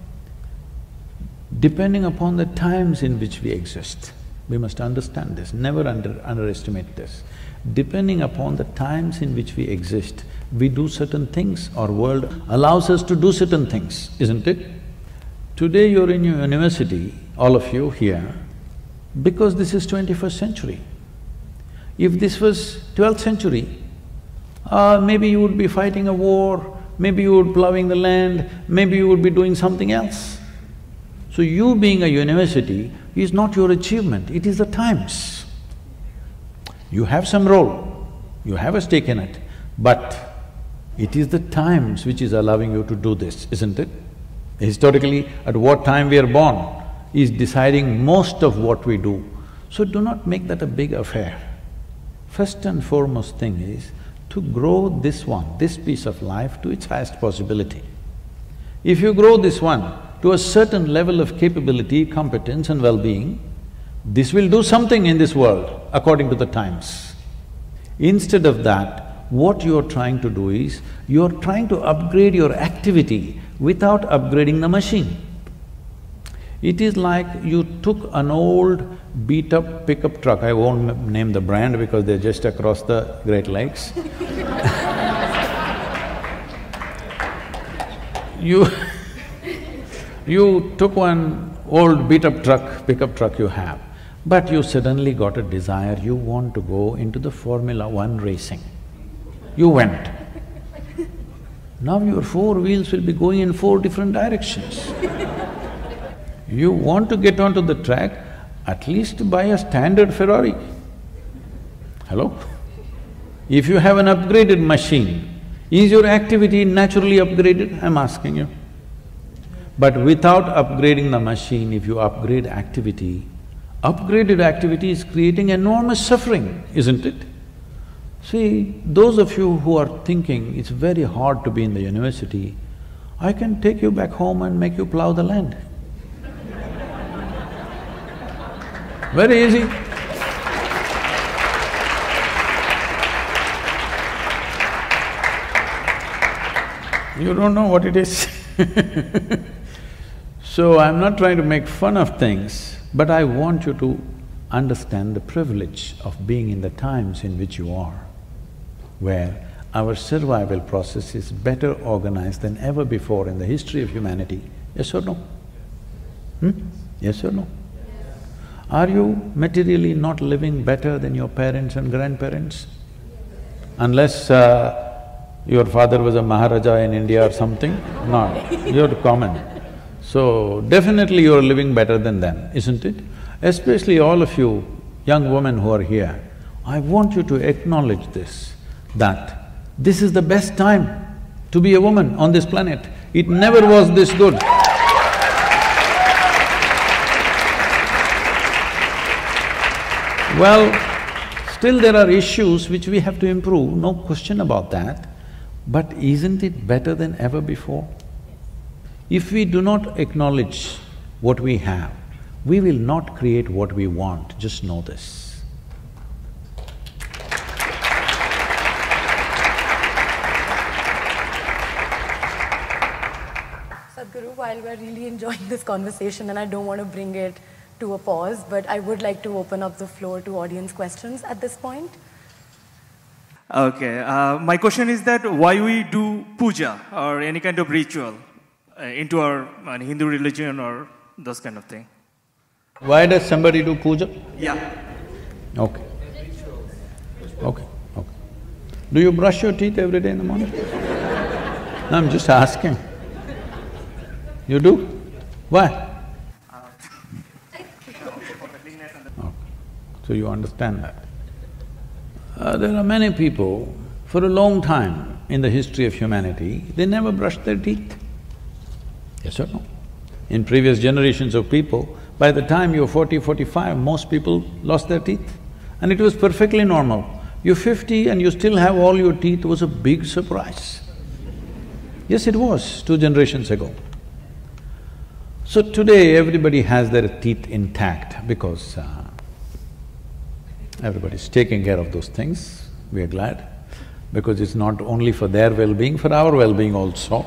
Depending upon the times in which we exist, we must understand this, never under, underestimate this. Depending upon the times in which we exist, we do certain things, our world allows us to do certain things, isn't it? Today you're in your university, all of you here, because this is twenty-first century. If this was twelfth century, uh, maybe you would be fighting a war, maybe you would be plowing the land, maybe you would be doing something else. So you being a university is not your achievement, it is the times. You have some role, you have a stake in it, but it is the times which is allowing you to do this, isn't it? Historically, at what time we are born is deciding most of what we do. So do not make that a big affair. First and foremost thing is to grow this one, this piece of life to its highest possibility. If you grow this one to a certain level of capability, competence and well-being, this will do something in this world according to the times. Instead of that, what you're trying to do is, you're trying to upgrade your activity without upgrading the machine. It is like you took an old beat-up pickup truck, I won't name the brand because they're just across the Great Lakes. You you took one old beat-up truck, pickup truck you have, but you suddenly got a desire, you want to go into the Formula One racing. You went. Now your four wheels will be going in four different directions. You want to get onto the track, at least buy a standard Ferrari. Hello? If you have an upgraded machine, is your activity naturally upgraded? I'm asking you. But without upgrading the machine, if you upgrade activity, upgraded activity is creating enormous suffering, isn't it? See, those of you who are thinking it's very hard to be in the university, I can take you back home and make you plow the land. Very easy. You don't know what it is. So I'm not trying to make fun of things, but I want you to understand the privilege of being in the times in which you are, where our survival process is better organized than ever before in the history of humanity. Yes or no? Hmm? Yes or no? Are you materially not living better than your parents and grandparents? Unless uh, your father was a Maharaja in India or something? No, you're common. So, definitely you're living better than them, isn't it? Especially all of you young women who are here, I want you to acknowledge this, that this is the best time to be a woman on this planet. It never was this good. Well, still there are issues which we have to improve, no question about that. But isn't it better than ever before? If we do not acknowledge what we have, we will not create what we want, just know this. Sadhguru, while we're really enjoying this conversation and I don't want to bring it to a pause, but I would like to open up the floor to audience questions at this point. Okay, uh, my question is that why we do puja or any kind of ritual uh, into our uh, Hindu religion or those kind of thing? Why does somebody do puja? Yeah. Okay. Okay, okay. Do you brush your teeth every day in the morning? No, I'm just asking. You do? Why? Okay. So you understand that. Uh, there are many people, for a long time in the history of humanity, they never brushed their teeth. Yes or no? In previous generations of people, by the time you're forty, forty-five, most people lost their teeth. And it was perfectly normal. You're fifty and you still have all your teeth was a big surprise. Yes, it was, two generations ago. So today, everybody has their teeth intact because uh, everybody's taking care of those things, we are glad, because it's not only for their well-being, for our well-being also.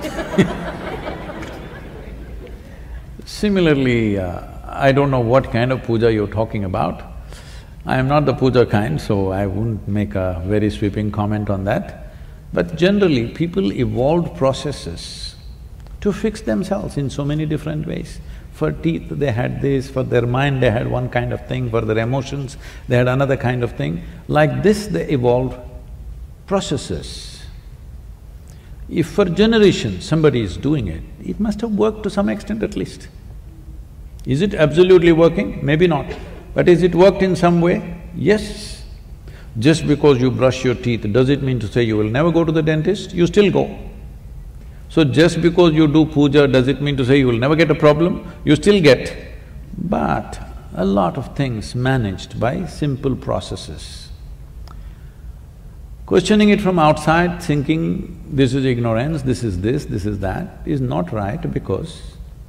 Similarly, uh, I don't know what kind of puja you're talking about. I am not the puja kind, so I wouldn't make a very sweeping comment on that. But generally, people evolved processes to fix themselves in so many different ways. For teeth, they had this, for their mind, they had one kind of thing, for their emotions, they had another kind of thing. Like this, they evolved processes. If for generations somebody is doing it, it must have worked to some extent at least. Is it absolutely working? Maybe not. But is it worked in some way? Yes. Just because you brush your teeth, does it mean to say you will never go to the dentist? You still go. So just because you do puja, does it mean to say you will never get a problem? You still get. But a lot of things managed by simple processes. Questioning it from outside, thinking this is ignorance, this is this, this is that, is not right because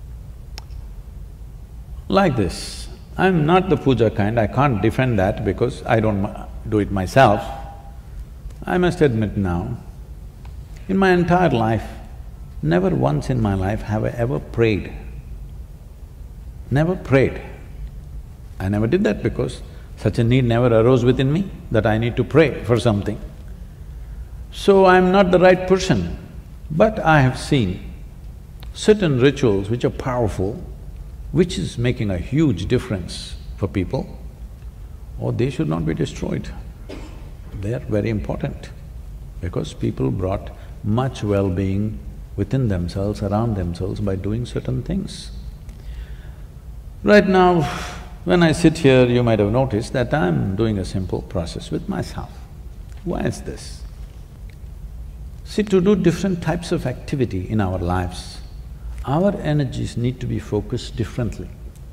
like this, I'm not the puja kind, I can't defend that because I don't do it myself. I must admit now, in my entire life, never once in my life have I ever prayed. Never prayed. I never did that because such a need never arose within me that I need to pray for something. So I'm not the right person, but I have seen certain rituals which are powerful, which is making a huge difference for people, or they should not be destroyed. They are very important because people brought much well-being within themselves, around themselves by doing certain things. Right now, when I sit here, you might have noticed that I'm doing a simple process with myself. Why is this? See, to do different types of activity in our lives, our energies need to be focused differently.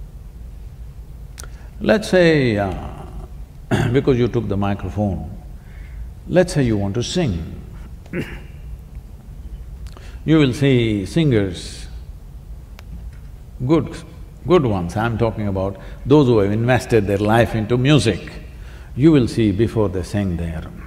Let's say, uh, because you took the microphone, let's say you want to sing. You will see singers, good, good ones, I'm talking about those who have invested their life into music. You will see before they sing they are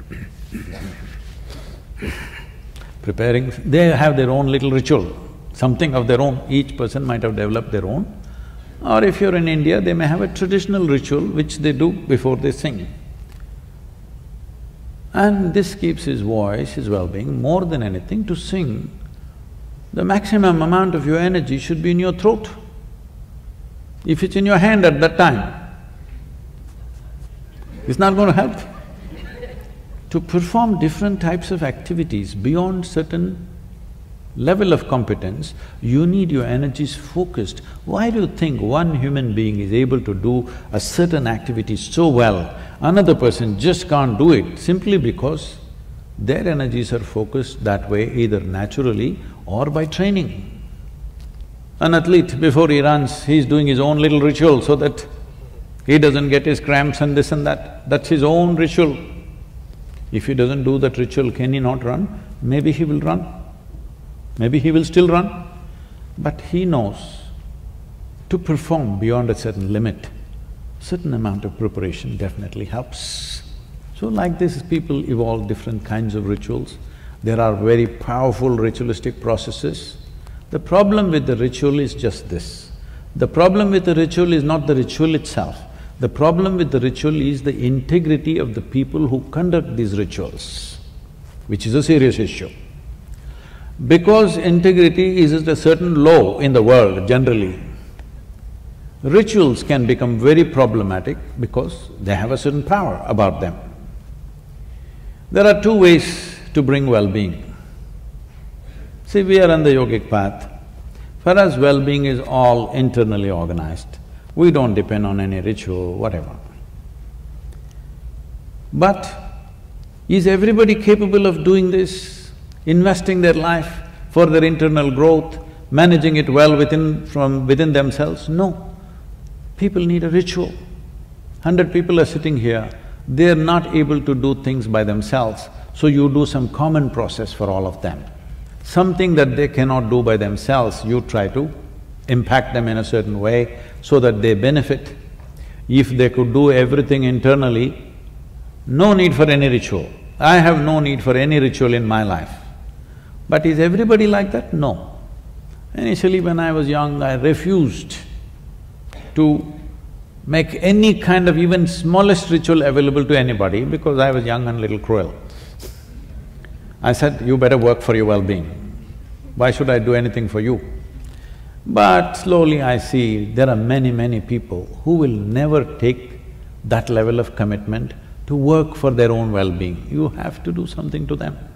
preparing, they have their own little ritual, something of their own, each person might have developed their own. Or if you're in India, they may have a traditional ritual which they do before they sing. And this keeps his voice, his well-being, more than anything, to sing. The maximum amount of your energy should be in your throat. If it's in your hand at that time, it's not going to help. To perform different types of activities beyond certain level of competence, you need your energies focused. Why do you think one human being is able to do a certain activity so well, another person just can't do it? Simply because their energies are focused that way either naturally or by training. An athlete, before he runs, he's doing his own little ritual so that He doesn't get his cramps and this and that. That's his own ritual. If he doesn't do that ritual, can he not run? Maybe he will run. Maybe he will still run. But he knows to perform beyond a certain limit, certain amount of preparation definitely helps. So like this, people evolve different kinds of rituals. There are very powerful ritualistic processes. The problem with the ritual is just this. The problem with the ritual is not the ritual itself. The problem with the ritual is the integrity of the people who conduct these rituals, which is a serious issue. Because integrity is at a certain low in the world generally, rituals can become very problematic because they have a certain power about them. There are two ways to bring well-being. See, we are on the yogic path. For us, well-being is all internally organized. We don't depend on any ritual, whatever. But is everybody capable of doing this, investing their life for their internal growth, managing it well within… from within themselves? No. People need a ritual. Hundred people are sitting here, they're not able to do things by themselves, so you do some common process for all of them. Something that they cannot do by themselves, you try to impact them in a certain way so that they benefit. If they could do everything internally, no need for any ritual. I have no need for any ritual in my life. But is everybody like that? No. Initially when I was young, I refused to make any kind of even smallest ritual available to anybody because I was young and little cruel. I said, you better work for your well-being. Why should I do anything for you? But slowly I see there are many, many people who will never take that level of commitment to work for their own well-being. You have to do something to them.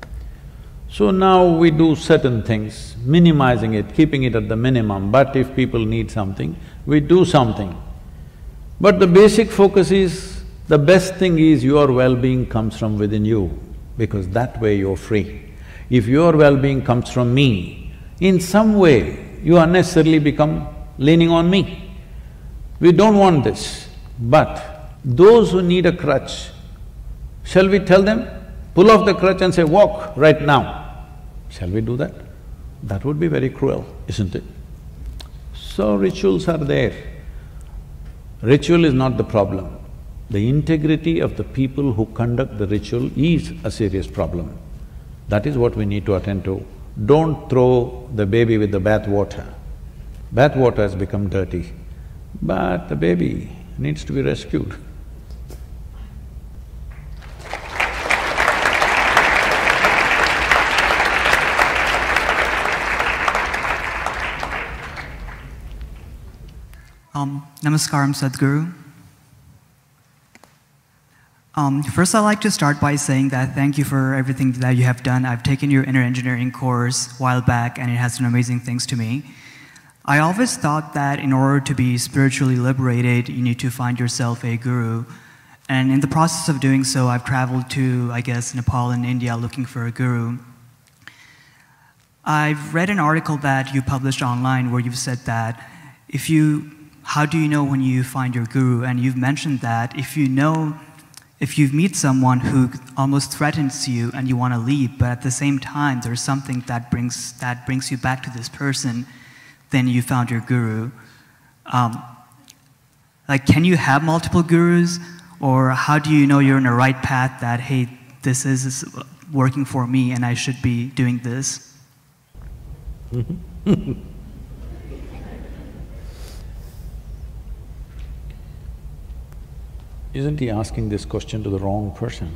So now we do certain things, minimizing it, keeping it at the minimum, but if people need something, we do something. But the basic focus is, the best thing is your well-being comes from within you, because that way you're free. If your well-being comes from me, in some way you unnecessarily become leaning on me. We don't want this, but those who need a crutch, shall we tell them, pull off the crutch and say, walk right now? Shall we do that? That would be very cruel, isn't it? So rituals are there. Ritual is not the problem. The integrity of the people who conduct the ritual is a serious problem. That is what we need to attend to. Don't throw the baby with the bath water. Bath water has become dirty, but the baby needs to be rescued. Um, Namaskaram, Sadhguru. Um, first, I'd like to start by saying that thank you for everything that you have done. I've taken your inner engineering course a while back, and it has done amazing things to me. I always thought that in order to be spiritually liberated, you need to find yourself a guru. And in the process of doing so, I've traveled to, I guess, Nepal and India looking for a guru. I've read an article that you published online where you've said that if you, how do you know when you find your guru? And you've mentioned that if you know, if you meet someone who almost threatens you and you want to leave, but at the same time there's something that brings, that brings you back to this person, then you found your guru. Um, like, can you have multiple gurus? Or how do you know you're in the right path that, hey, this is working for me and I should be doing this? Isn't he asking this question to the wrong person?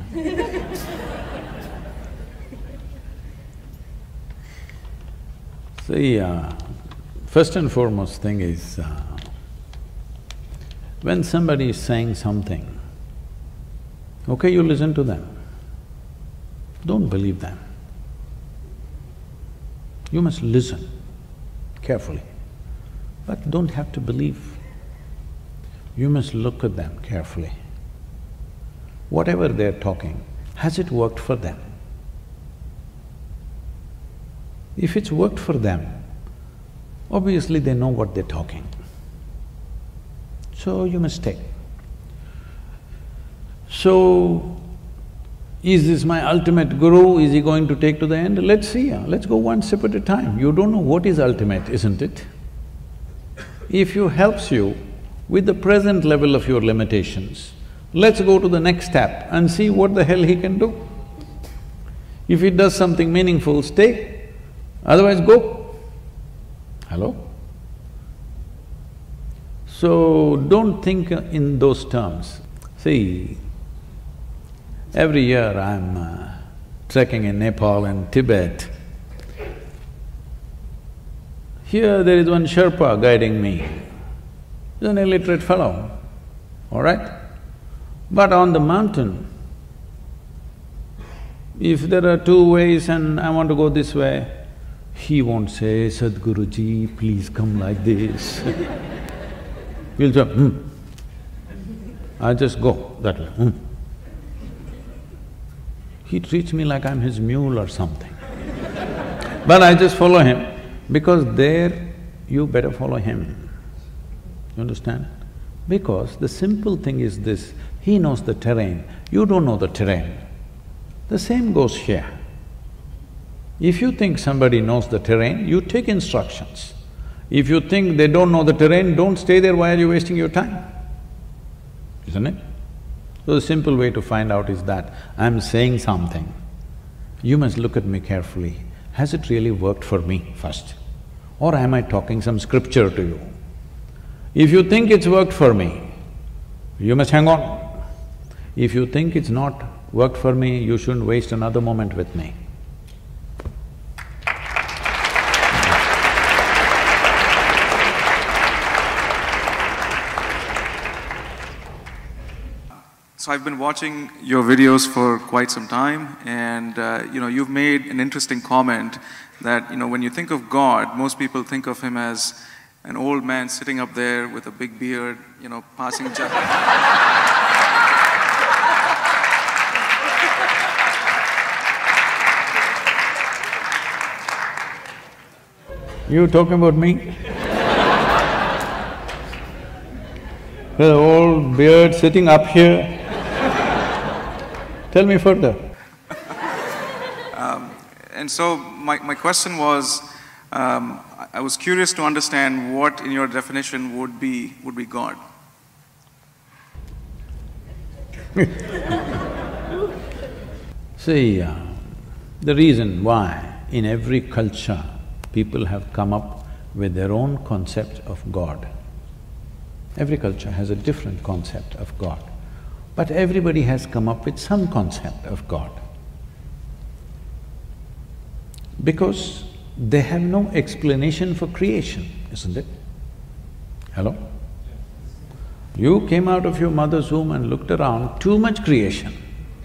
See, uh, first and foremost thing is, uh, when somebody is saying something, okay, you listen to them. Don't believe them. You must listen carefully, but don't have to believe. You must look at them carefully. Whatever they're talking, has it worked for them? If it's worked for them, obviously they know what they're talking. So you must take. So, is this my ultimate guru? Is he going to take to the end? Let's see, uh, let's go one step at a time. You don't know what is ultimate, isn't it? If he helps you with the present level of your limitations, let's go to the next step and see what the hell he can do. If he does something meaningful, stay, otherwise go. Hello? So, don't think in those terms. See, every year I'm uh, trekking in Nepal and Tibet. Here there is one Sherpa guiding me. He's an illiterate fellow, all right? But on the mountain, if there are two ways and I want to go this way, he won't say, Sadguruji, please come like this. He'll say, hmm. I just go that way, hmm. He treats me like I'm his mule or something. But I just follow him, because there you better follow him. You understand? Because the simple thing is this, he knows the terrain, you don't know the terrain. The same goes here. If you think somebody knows the terrain, you take instructions. If you think they don't know the terrain, don't stay there. Why are you wasting your time? Isn't it? So the simple way to find out is that I'm saying something. You must look at me carefully. Has it really worked for me first? Or am I talking some scripture to you? If you think it's worked for me, you must hang on. If you think it's not worked for me, you shouldn't waste another moment with me. So I've been watching your videos for quite some time, and uh, you know, you've made an interesting comment that, you know, when you think of God, most people think of him as an old man sitting up there with a big beard, you know, passing judgment. You talking about me? With an old beard sitting up here. Tell me further. um, and so my, my question was, um, I was curious to understand what in your definition would be, would be God. See, uh, the reason why in every culture people have come up with their own concept of God. Every culture has a different concept of God, but everybody has come up with some concept of God. Because they have no explanation for creation, isn't it? Hello? You came out of your mother's womb and looked around, too much creation.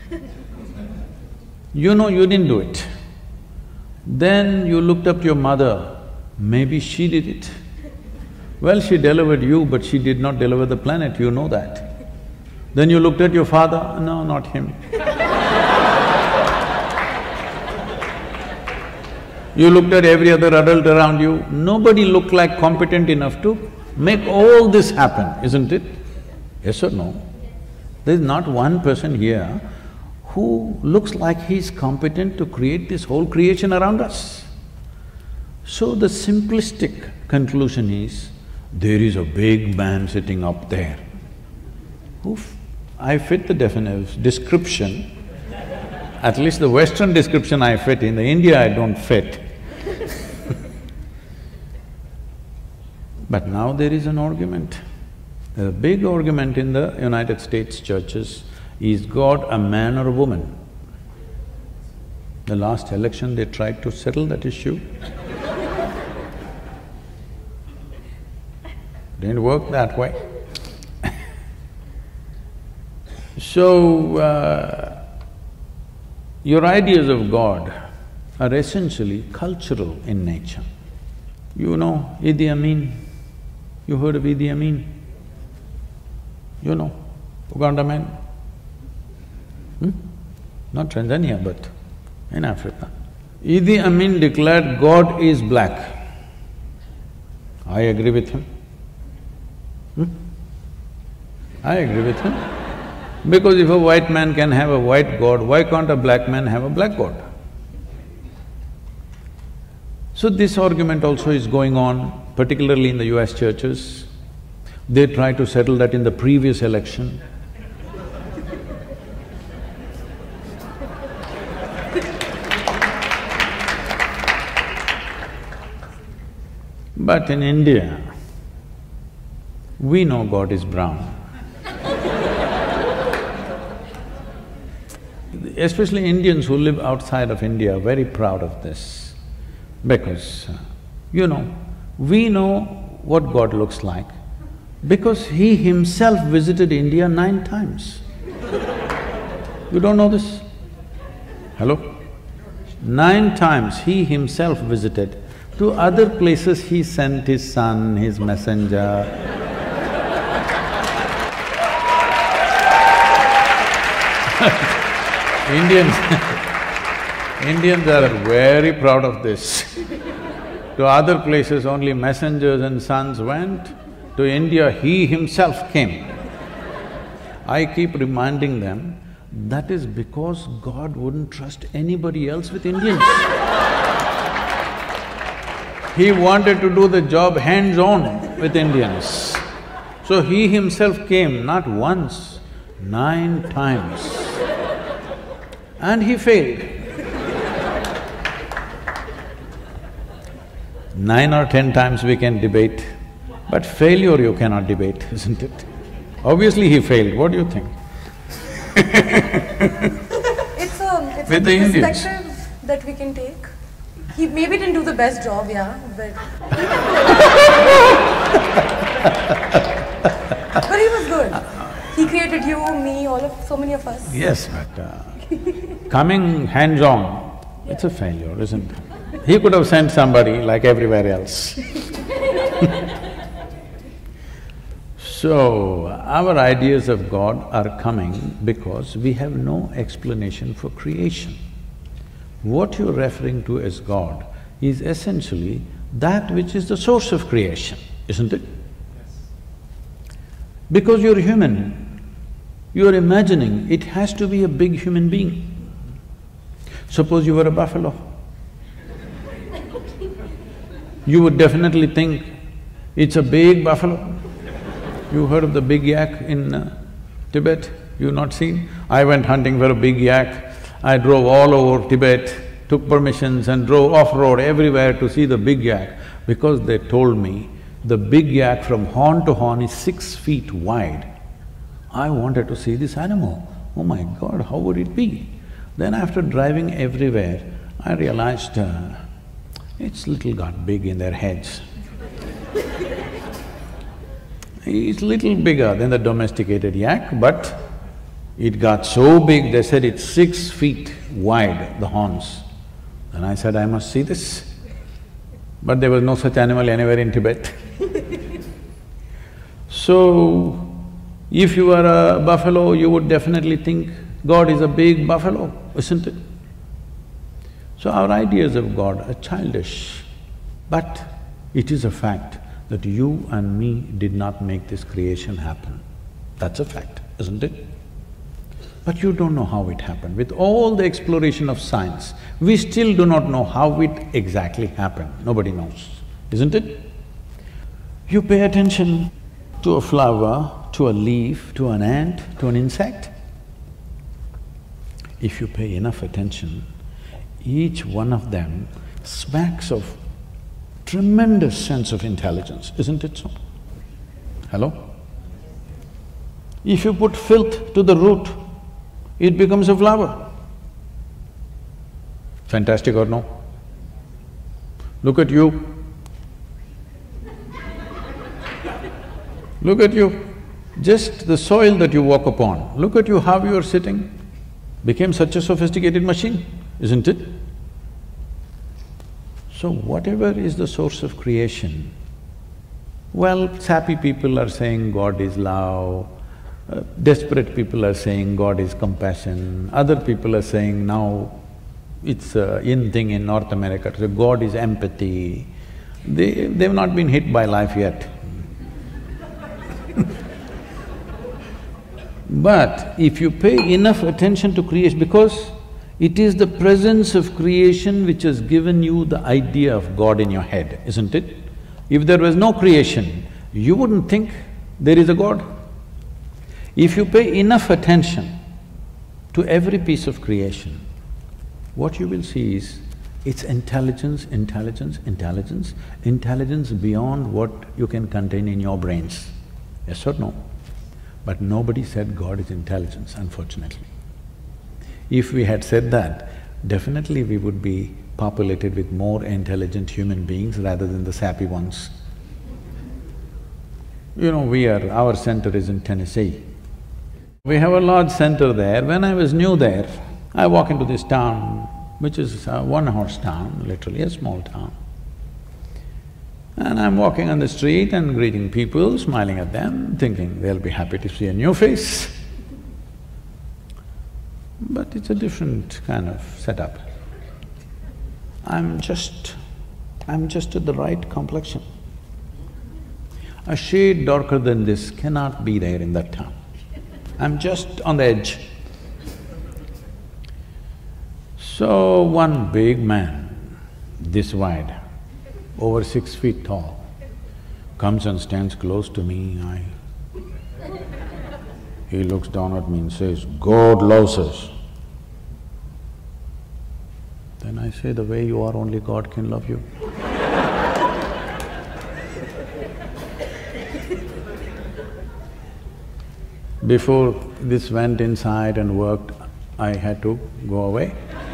You know you didn't do it. Then you looked up to your mother, maybe she did it. Well, she delivered you, but she did not deliver the planet, you know that. Then you looked at your father, no, not him. You looked at every other adult around you, nobody looked like competent enough to make all this happen, isn't it? Yes or no? There's not one person here who looks like he's competent to create this whole creation around us. So the simplistic conclusion is, there is a big man sitting up there. Oof, I fit the definition, description, at least the Western description I fit, in the India I don't fit. But now there is an argument. There's a big argument in the United States churches, is God a man or a woman? The last election they tried to settle that issue. Didn't work that way. So, uh, your ideas of God are essentially cultural in nature. You know Idi Amin? You heard of Idi Amin? You know, Uganda man? Hmm? Not Tanzania, but in Africa. Idi Amin declared God is black. I agree with him. Hmm? I agree with him. Because if a white man can have a white god, why can't a black man have a black god? So this argument also is going on, particularly in the U S churches. They tried to settle that in the previous election. But in India, we know God is brown. Especially Indians who live outside of India are very proud of this, because, uh, you know, we know what God looks like because He Himself visited India nine times. You don't know this? Hello? Nine times He Himself visited. To other places He sent His son, His messenger. Indians Indians are very proud of this. To other places only messengers and sons went, to India He Himself came. I keep reminding them, that is because God wouldn't trust anybody else with Indians. He wanted to do the job hands-on with Indians. So He Himself came not once, nine times. And He failed. Nine or ten times we can debate, but failure you cannot debate, isn't it? Obviously He failed, what do you think? It's a… it's With a the Indians. perspective that we can take. He maybe didn't do the best job, yeah, but… but he was good. He created you, me, all of… so many of us. Yes, but uh, coming hands-on, it's a failure, isn't it? He could have sent somebody like everywhere else. So, our ideas of God are coming because we have no explanation for creation. What you're referring to as God is essentially that which is the source of creation, isn't it? Yes. Because you're human, you're imagining it has to be a big human being. Suppose you were a buffalo. You would definitely think it's a big buffalo. You heard of the big yak in uh, Tibet? You've not seen? I went hunting for a big yak. I drove all over Tibet, took permissions and drove off-road everywhere to see the big yak, because they told me the big yak from horn to horn is six feet wide. I wanted to see this animal. Oh my God, how would it be? Then after driving everywhere, I realized uh, it's little got big in their heads. It's little bigger than the domesticated yak, but it got so big, they said it's six feet wide, the horns. And I said, I must see this. But there was no such animal anywhere in Tibet. So, if you are a buffalo, you would definitely think God is a big buffalo, isn't it? So our ideas of God are childish, but it is a fact that you and me did not make this creation happen. That's a fact, isn't it? But you don't know how it happened. With all the exploration of science, we still do not know how it exactly happened. Nobody knows, isn't it? You pay attention to a flower, to a leaf, to an ant, to an insect. If you pay enough attention, each one of them smacks of tremendous sense of intelligence, isn't it so? Hello? If you put filth to the root, it becomes a flower. Fantastic or no? Look at you. Look at you. Just the soil that you walk upon, look at you how you are sitting, became such a sophisticated machine, isn't it? So whatever is the source of creation, well, sappy people are saying God is love, uh, desperate people are saying God is compassion, other people are saying now it's a in thing in North America, so God is empathy. They… they've not been hit by life yet. But if you pay enough attention to creation, because it is the presence of creation which has given you the idea of God in your head, isn't it? If there was no creation, you wouldn't think there is a God. If you pay enough attention to every piece of creation, what you will see is it's intelligence, intelligence, intelligence, intelligence beyond what you can contain in your brains. Yes or no? But nobody said God is intelligence, unfortunately. If we had said that, definitely we would be populated with more intelligent human beings rather than the sappy ones. You know, we are… our center is in Tennessee. We have a large center there. When I was new there, I walk into this town, which is a one-horse town, literally a small town. And I'm walking on the street and greeting people, smiling at them, thinking they'll be happy to see a new face. But it's a different kind of setup. I'm just… I'm just at the right complexion. A shade darker than this cannot be there in that town. I'm just on the edge. So one big man, this wide, over six feet tall, comes and stands close to me. I… He looks down at me and says, "God loves us." Then I say, "The way you are, only God can love you." Before this went inside and worked, I had to go away.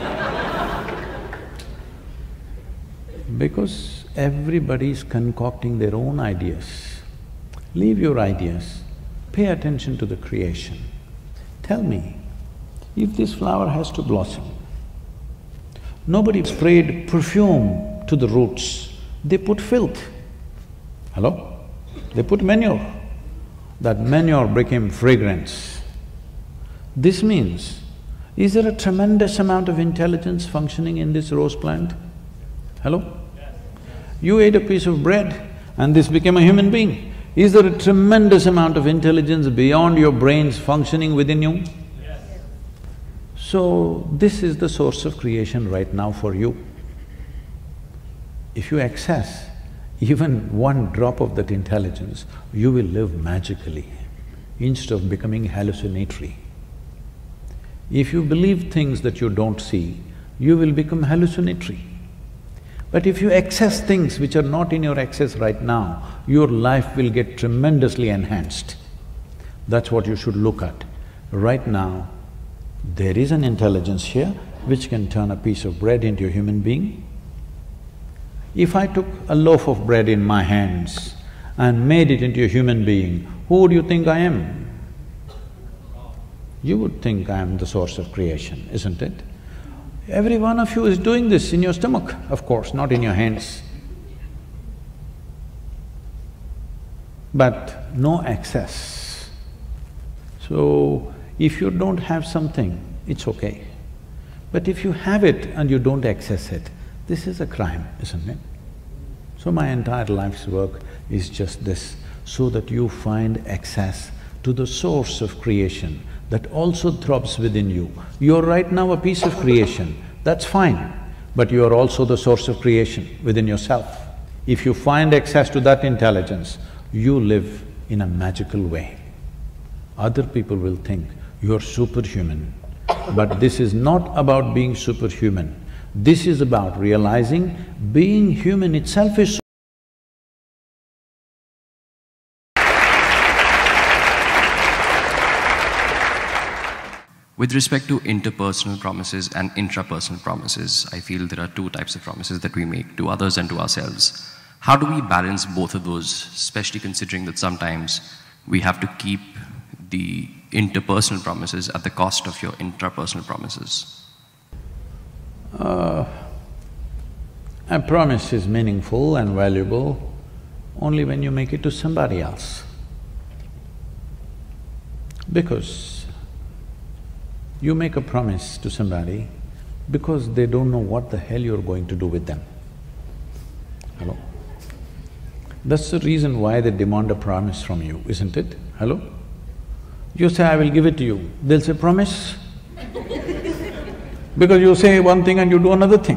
Because everybody is concocting their own ideas. Leave your ideas, pay attention to the creation. Tell me, if this flower has to blossom, nobody sprayed perfume to the roots, they put filth. Hello? They put manure. That manure became fragrance. This means, is there a tremendous amount of intelligence functioning in this rose plant? Hello? Yes. You ate a piece of bread and this became a human being. Is there a tremendous amount of intelligence beyond your brains functioning within you? Yes. So, this is the source of creation right now for you. If you access even one drop of that intelligence, you will live magically instead of becoming hallucinatory. If you believe things that you don't see, you will become hallucinatory. But if you access things which are not in your access right now, your life will get tremendously enhanced. That's what you should look at. Right now, there is an intelligence here which can turn a piece of bread into a human being. If I took a loaf of bread in my hands and made it into a human being, who would you think I am? You would think I am the source of creation, isn't it? Every one of you is doing this in your stomach, of course, not in your hands. But no access. So, if you don't have something, it's okay. But if you have it and you don't access it, this is a crime, isn't it? So my entire life's work is just this, so that you find access to the source of creation that also throbs within you. You're right now a piece of creation, that's fine, but you are also the source of creation within yourself. If you find access to that intelligence, you live in a magical way. Other people will think you're superhuman, but this is not about being superhuman. This is about realizing being human itself is With respect to interpersonal promises and intrapersonal promises, I feel there are two types of promises that we make to others and to ourselves. How do we balance both of those, especially considering that sometimes we have to keep the interpersonal promises at the cost of your intrapersonal promises? Uh, a promise is meaningful and valuable only when you make it to somebody else. Because you make a promise to somebody because they don't know what the hell you're going to do with them. Hello? That's the reason why they demand a promise from you, isn't it? Hello? You say, I will give it to you, they'll say, promise? Because you say one thing and you do another thing.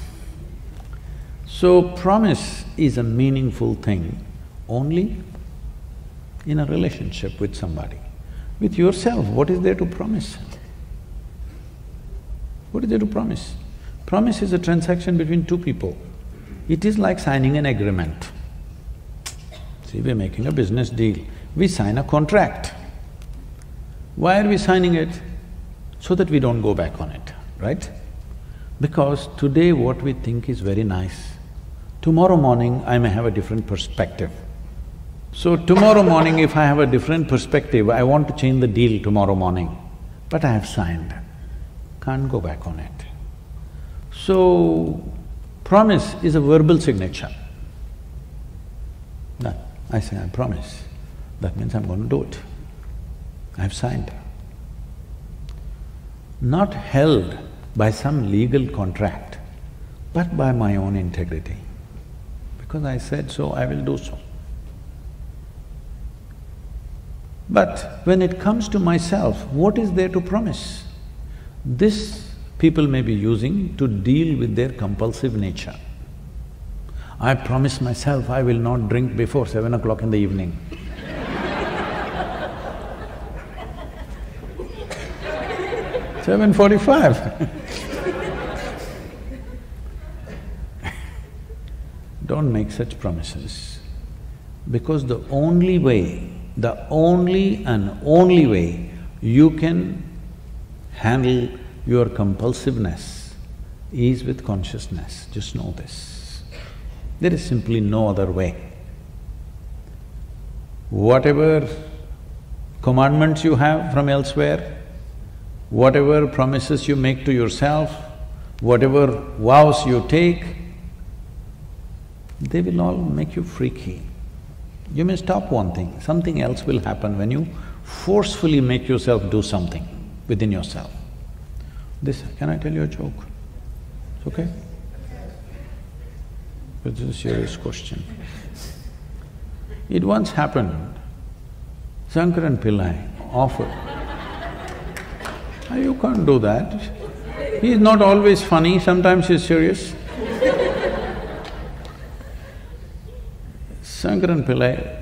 So promise is a meaningful thing only in a relationship with somebody. With yourself, what is there to promise? What is there to promise? Promise is a transaction between two people. It is like signing an agreement. See, we're making a business deal, we sign a contract. Why are we signing it? So that we don't go back on it, right? Because today what we think is very nice, tomorrow morning I may have a different perspective. So tomorrow morning if I have a different perspective, I want to change the deal tomorrow morning, but I have signed, can't go back on it. So, promise is a verbal signature. No, I say, I promise, that means I'm going to do it. I've signed. Not held by some legal contract, but by my own integrity. Because I said so, I will do so. But when it comes to myself, what is there to promise? This people may be using to deal with their compulsive nature. I promise myself I will not drink before seven o'clock in the evening. Seven forty-five. Don't make such promises, because the only way, the only and only way you can handle your compulsiveness is with consciousness, just know this. There is simply no other way. Whatever commandments you have from elsewhere, whatever promises you make to yourself, whatever vows you take, they will all make you freaky. You may stop one thing, something else will happen when you forcefully make yourself do something within yourself. This… can I tell you a joke? It's okay? But this is a serious question. It once happened, Shankaran Pillai offered… You can't do that. He is not always funny, sometimes he's serious. Shankaran Pillai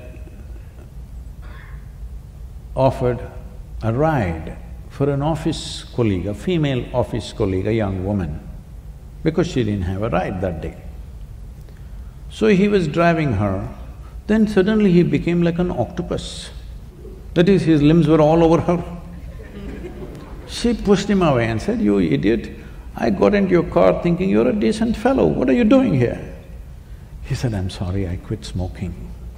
offered a ride for an office colleague, a female office colleague, a young woman, because she didn't have a ride that day. So he was driving her, then suddenly he became like an octopus. That is, his limbs were all over her. She pushed him away and said, "You idiot, I got into your car thinking you're a decent fellow, what are you doing here?" He said, "I'm sorry, I quit smoking."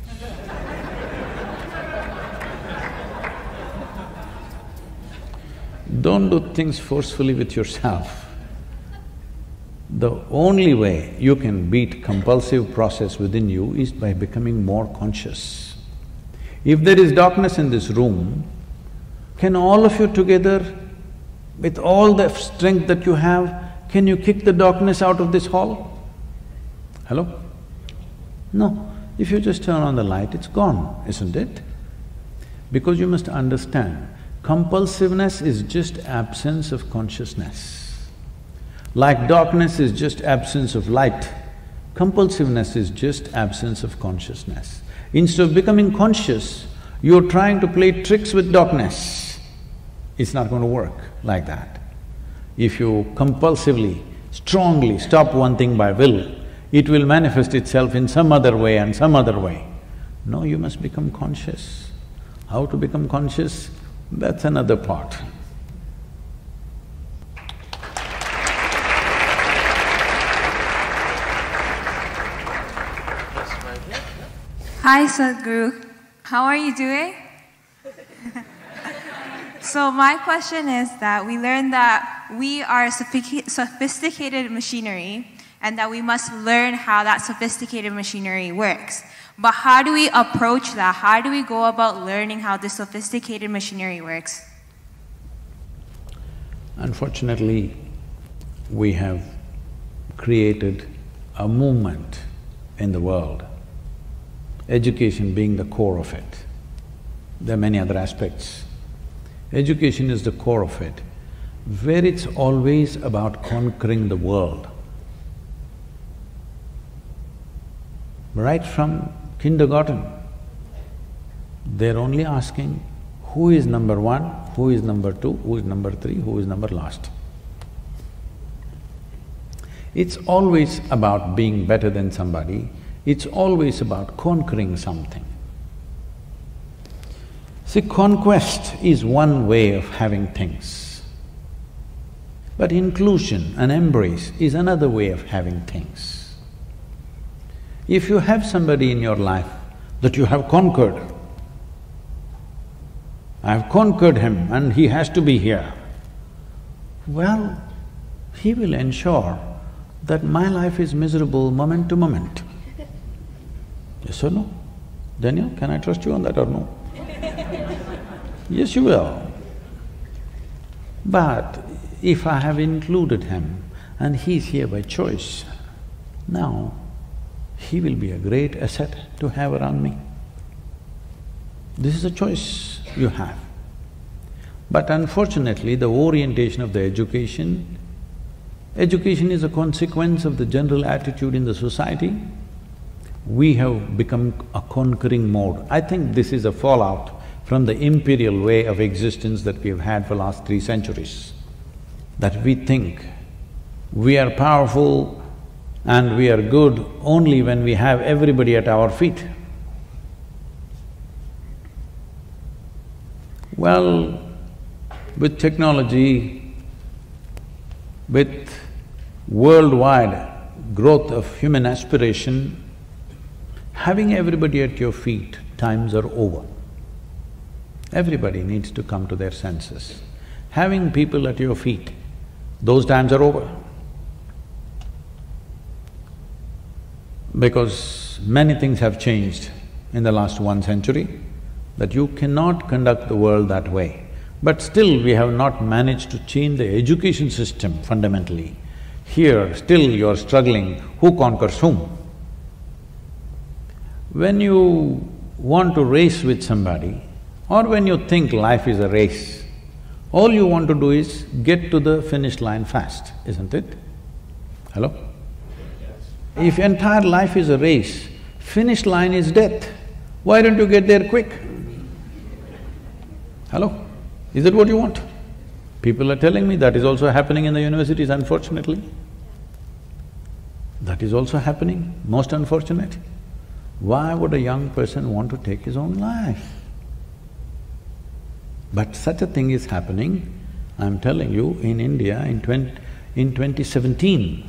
Don't do things forcefully with yourself. The only way you can beat compulsive process within you is by becoming more conscious. If there is darkness in this room, can all of you together, with all the strength that you have, can you kick the darkness out of this hall? Hello? No. If you just turn on the light, it's gone, isn't it? Because you must understand, compulsiveness is just absence of consciousness. Like darkness is just absence of light, compulsiveness is just absence of consciousness. Instead of becoming conscious, you're trying to play tricks with darkness. It's not going to work like that. If you compulsively, strongly stop one thing by will, it will manifest itself in some other way and some other way. No, you must become conscious. How to become conscious? That's another part. Hi Sadhguru, how are you doing? So my question is that we learned that we are sophisticated machinery and that we must learn how that sophisticated machinery works. But how do we approach that? How do we go about learning how this sophisticated machinery works? Unfortunately, we have created a movement in the world, education being the core of it. There are many other aspects, Education is the core of it, where it's always about conquering the world. Right from kindergarten, they're only asking who is number one, who is number two, who is number three, who is number last. It's always about being better than somebody, it's always about conquering something. See, conquest is one way of having things, but inclusion and embrace is another way of having things. If you have somebody in your life that you have conquered, I have conquered him and he has to be here, well, he will ensure that my life is miserable moment to moment. Yes or no? Daniel, can I trust you on that or no? Yes, you will. But if I have included him and he's here by choice, now he will be a great asset to have around me. This is a choice you have. But unfortunately, the orientation of the education, education is a consequence of the general attitude in the society. We have become a conquering mode. I think this is a fallout from the imperial way of existence that we have had for last three centuries. That we think we are powerful and we are good only when we have everybody at our feet. Well, with technology, with worldwide growth of human aspiration, having everybody at your feet, times are over. Everybody needs to come to their senses. Having people at your feet, those times are over. Because many things have changed in the last one century, that you cannot conduct the world that way. But still we have not managed to change the education system fundamentally. Here, still you're struggling, who conquers whom? When you want to race with somebody, or when you think life is a race, all you want to do is get to the finish line fast, isn't it? Hello? If entire life is a race, finish line is death, why don't you get there quick? Hello? Is that what you want? People are telling me that is also happening in the universities, unfortunately. That is also happening, most unfortunate. Why would a young person want to take his own life? But such a thing is happening, I'm telling you, in India in twenty… in twenty seventeen,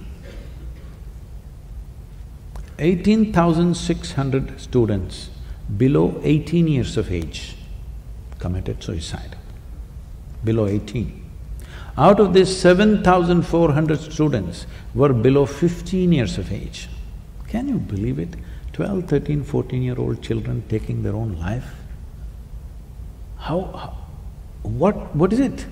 eighteen thousand six hundred students below eighteen years of age committed suicide, below eighteen. Out of this, seven thousand four hundred students were below fifteen years of age. Can you believe it? Twelve, thirteen, fourteen-year-old children taking their own life? How… how what… what is it?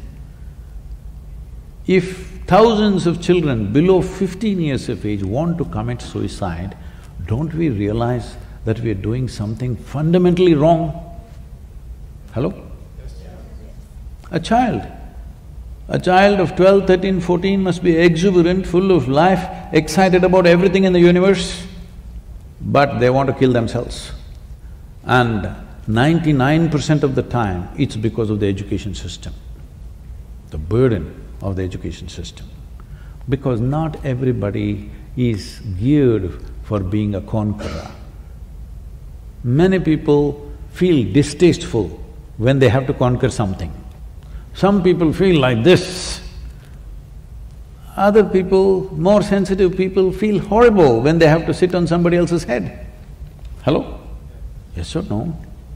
If thousands of children below fifteen years of age want to commit suicide, don't we realize that we are doing something fundamentally wrong? Hello? A child, a child of twelve, thirteen, fourteen must be exuberant, full of life, excited about everything in the universe, but they want to kill themselves. And ninety-nine percent of the time, it's because of the education system, the burden of the education system. Because not everybody is geared for being a conqueror. Many people feel distasteful when they have to conquer something. Some people feel like this. Other people, more sensitive people, feel horrible when they have to sit on somebody else's head. Hello? Yes or no?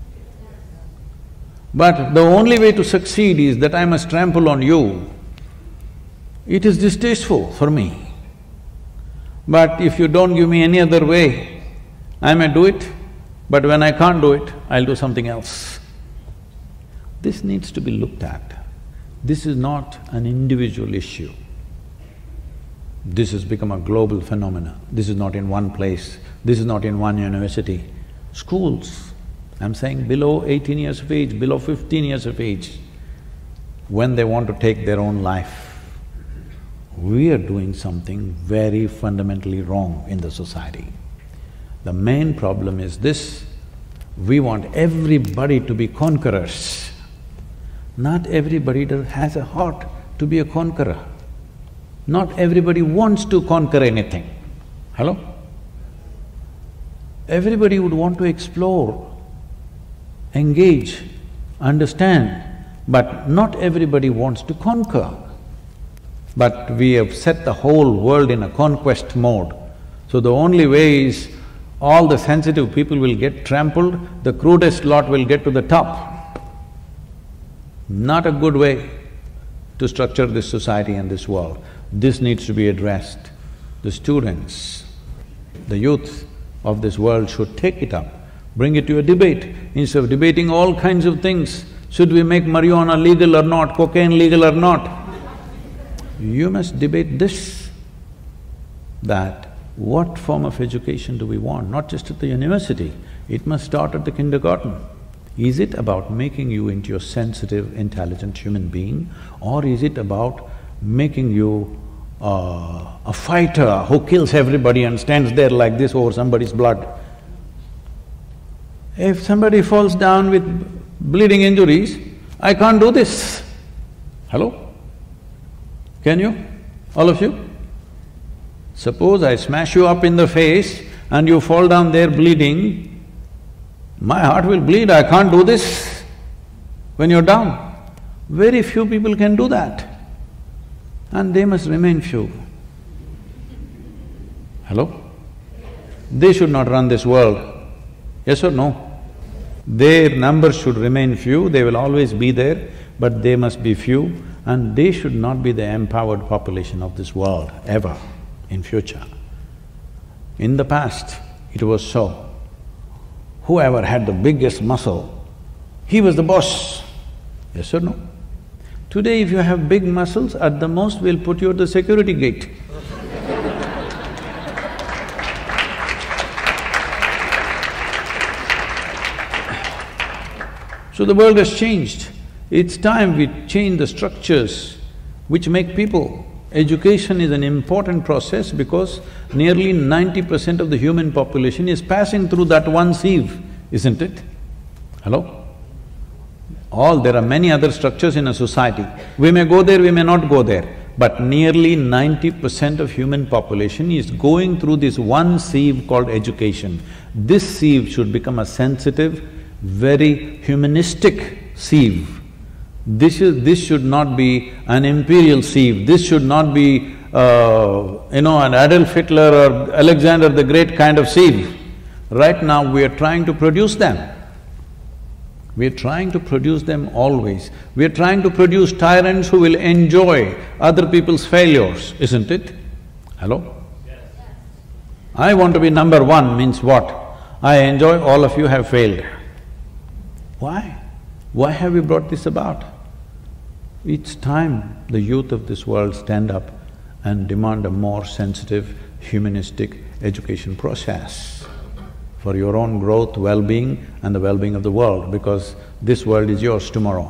But the only way to succeed is that I must trample on you. It is distasteful for me. But if you don't give me any other way, I may do it, but when I can't do it, I'll do something else. This needs to be looked at. This is not an individual issue. This has become a global phenomenon. This is not in one place, this is not in one university. Schools, I'm saying below eighteen years of age, below fifteen years of age, when they want to take their own life. We are doing something very fundamentally wrong in the society. The main problem is this: we want everybody to be conquerors. Not everybody does, has a heart to be a conqueror. Not everybody wants to conquer anything. Hello? Everybody would want to explore, engage, understand, but not everybody wants to conquer. But we have set the whole world in a conquest mode. So the only way is all the sensitive people will get trampled, the crudest lot will get to the top. Not a good way to structure this society and this world. This needs to be addressed. The students, the youth of this world should take it up, bring it to a debate. Instead of debating all kinds of things, should we make marijuana legal or not, cocaine legal or not? You must debate this, that what form of education do we want, not just at the university, it must start at the kindergarten. Is it about making you into a sensitive, intelligent human being, or is it about making you uh, a fighter who kills everybody and stands there like this over somebody's blood? If somebody falls down with bleeding injuries, I can't do this. Hello? Can you? All of you? Suppose I smash you up in the face and you fall down there bleeding, my heart will bleed, I can't do this when you're down. Very few people can do that, and they must remain few. Hello? They should not run this world, yes or no? Their numbers should remain few, they will always be there, but they must be few, and they should not be the empowered population of this world, ever, in future. In the past, it was so. Whoever had the biggest muscle, he was the boss, yes or no? Today if you have big muscles, at the most we'll put you at the security gate. So the world has changed. It's time we change the structures which make people. Education is an important process because nearly ninety percent of the human population is passing through that one sieve, isn't it? Hello? All… there are many other structures in a society. We may go there, we may not go there, but nearly ninety percent of human population is going through this one sieve called education. This sieve should become a sensitive, very humanistic sieve. This is… this should not be an imperial sieve, this should not be, uh, you know, an Adolf Hitler or Alexander the Great kind of sieve. Right now we are trying to produce them. We are trying to produce them always. We are trying to produce tyrants who will enjoy other people's failures, isn't it? Hello? Yes. I want to be number one means what? I enjoy all of you have failed. Why? Why have we brought this about? It's time the youth of this world stand up and demand a more sensitive, humanistic education process for your own growth, well-being and the well-being of the world, because this world is yours tomorrow.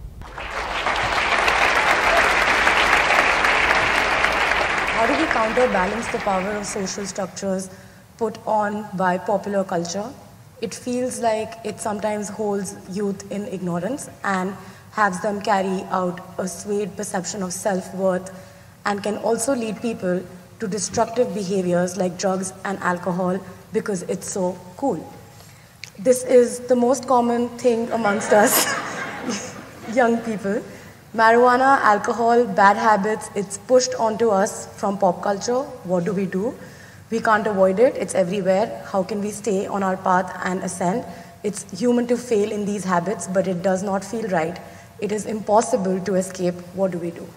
How do we counterbalance the power of social structures put on by popular culture? It feels like it sometimes holds youth in ignorance and has them carry out a swayed perception of self-worth, and can also lead people to destructive behaviors like drugs and alcohol because it's so cool. This is the most common thing amongst us young people. Marijuana, alcohol, bad habits, it's pushed onto us from pop culture. What do we do? We can't avoid it, it's everywhere. How can we stay on our path and ascend? It's human to fail in these habits, but it does not feel right. It is impossible to escape. What do we do?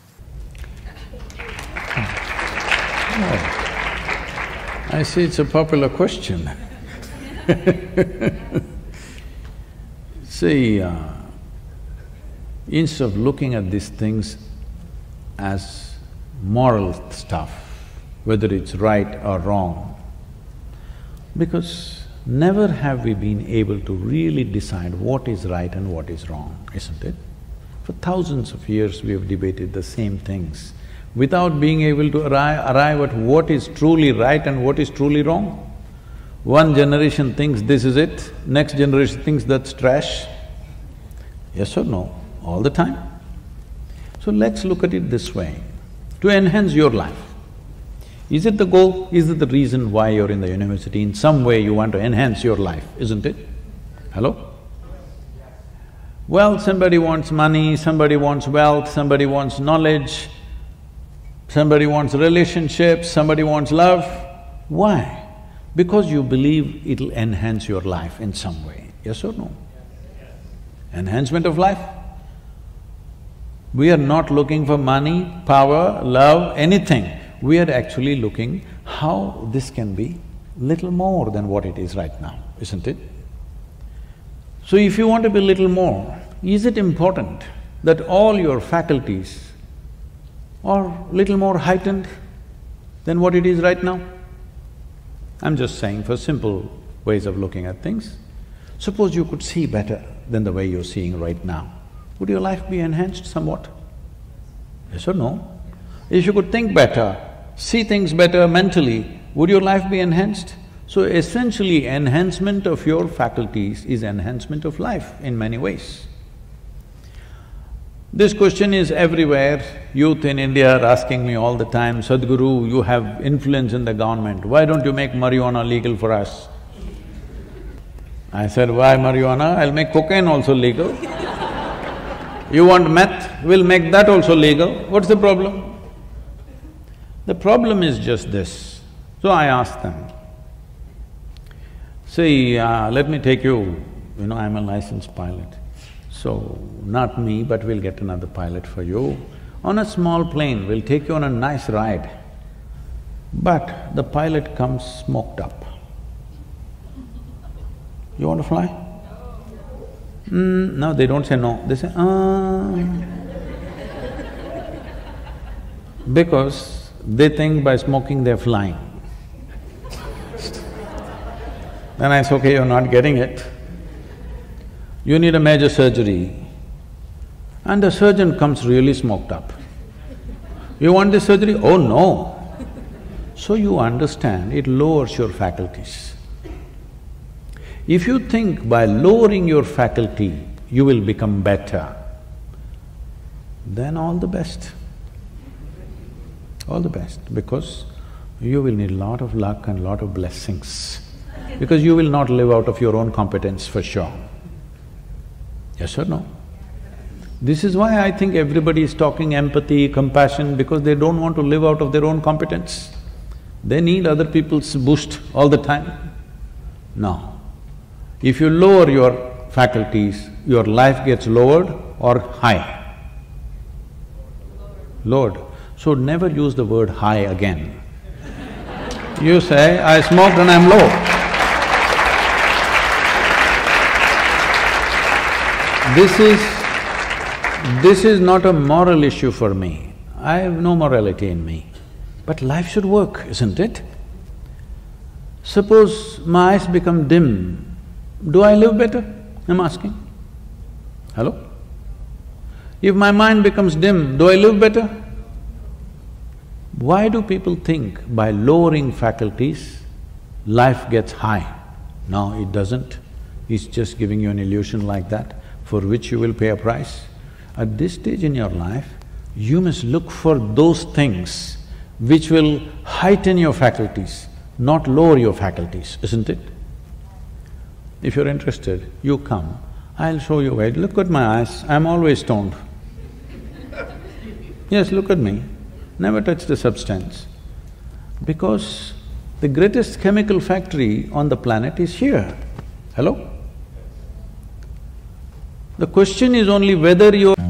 Oh. I see it's a popular question. See, uh, instead of looking at these things as moral stuff, whether it's right or wrong, because never have we been able to really decide what is right and what is wrong, isn't it? For thousands of years we have debated the same things without being able to arrive, arrive at what is truly right and what is truly wrong. One generation thinks this is it, next generation thinks that's trash. Yes or no? All the time. So let's look at it this way, to enhance your life. Is it the goal? Is it the reason why you're in the university? In some way you want to enhance your life, isn't it? Hello? Well, somebody wants money, somebody wants wealth, somebody wants knowledge, somebody wants relationships, somebody wants love. Why? Because you believe it'll enhance your life in some way, yes or no? Enhancement of life. We are not looking for money, power, love, anything. We are actually looking how this can be little more than what it is right now, isn't it? So if you want to be little more, is it important that all your faculties are little more heightened than what it is right now? I'm just saying for simple ways of looking at things. Suppose you could see better than the way you're seeing right now. Would your life be enhanced somewhat? Yes or no? If you could think better, see things better mentally, would your life be enhanced? So essentially, enhancement of your faculties is enhancement of life in many ways. This question is everywhere. Youth in India are asking me all the time, Sadhguru, you have influence in the government, why don't you make marijuana legal for us? I said, why marijuana? I'll make cocaine also legal. You want meth? We'll make that also legal. What's the problem? The problem is just this. So I asked them, see, uh, let me take you, you know, I'm a licensed pilot. So, not me, but we'll get another pilot for you. On a small plane, we'll take you on a nice ride. But the pilot comes smoked up. You want to fly? Mm, no, they don't say no, they say, ah. Because they think by smoking they're flying. Then I say, okay, you're not getting it. You need a major surgery, and the surgeon comes really smoked up. You want this surgery? Oh no! So you understand, it lowers your faculties. If you think by lowering your faculty, you will become better, then all the best. All the best, because you will need lot of luck and lot of blessings, because you will not live out of your own competence for sure. Yes or no? This is why I think everybody is talking empathy, compassion, because they don't want to live out of their own competence. They need other people's boost all the time. No. If you lower your faculties, your life gets lowered or high? Lowered. So never use the word high again. You say, I smoked and I'm low. This is… this is not a moral issue for me. I have no morality in me. But life should work, isn't it? Suppose my eyes become dim, do I live better? I'm asking. Hello? If my mind becomes dim, do I live better? Why do people think by lowering faculties, life gets high? No, it doesn't. It's just giving you an illusion like that, for which you will pay a price. At this stage in your life, you must look for those things which will heighten your faculties, not lower your faculties, isn't it? If you're interested, you come, I'll show you where. Look at my eyes, I'm always stoned. Yes, look at me, never touch the substance. Because the greatest chemical factory on the planet is here. Hello? The question is only whether you're…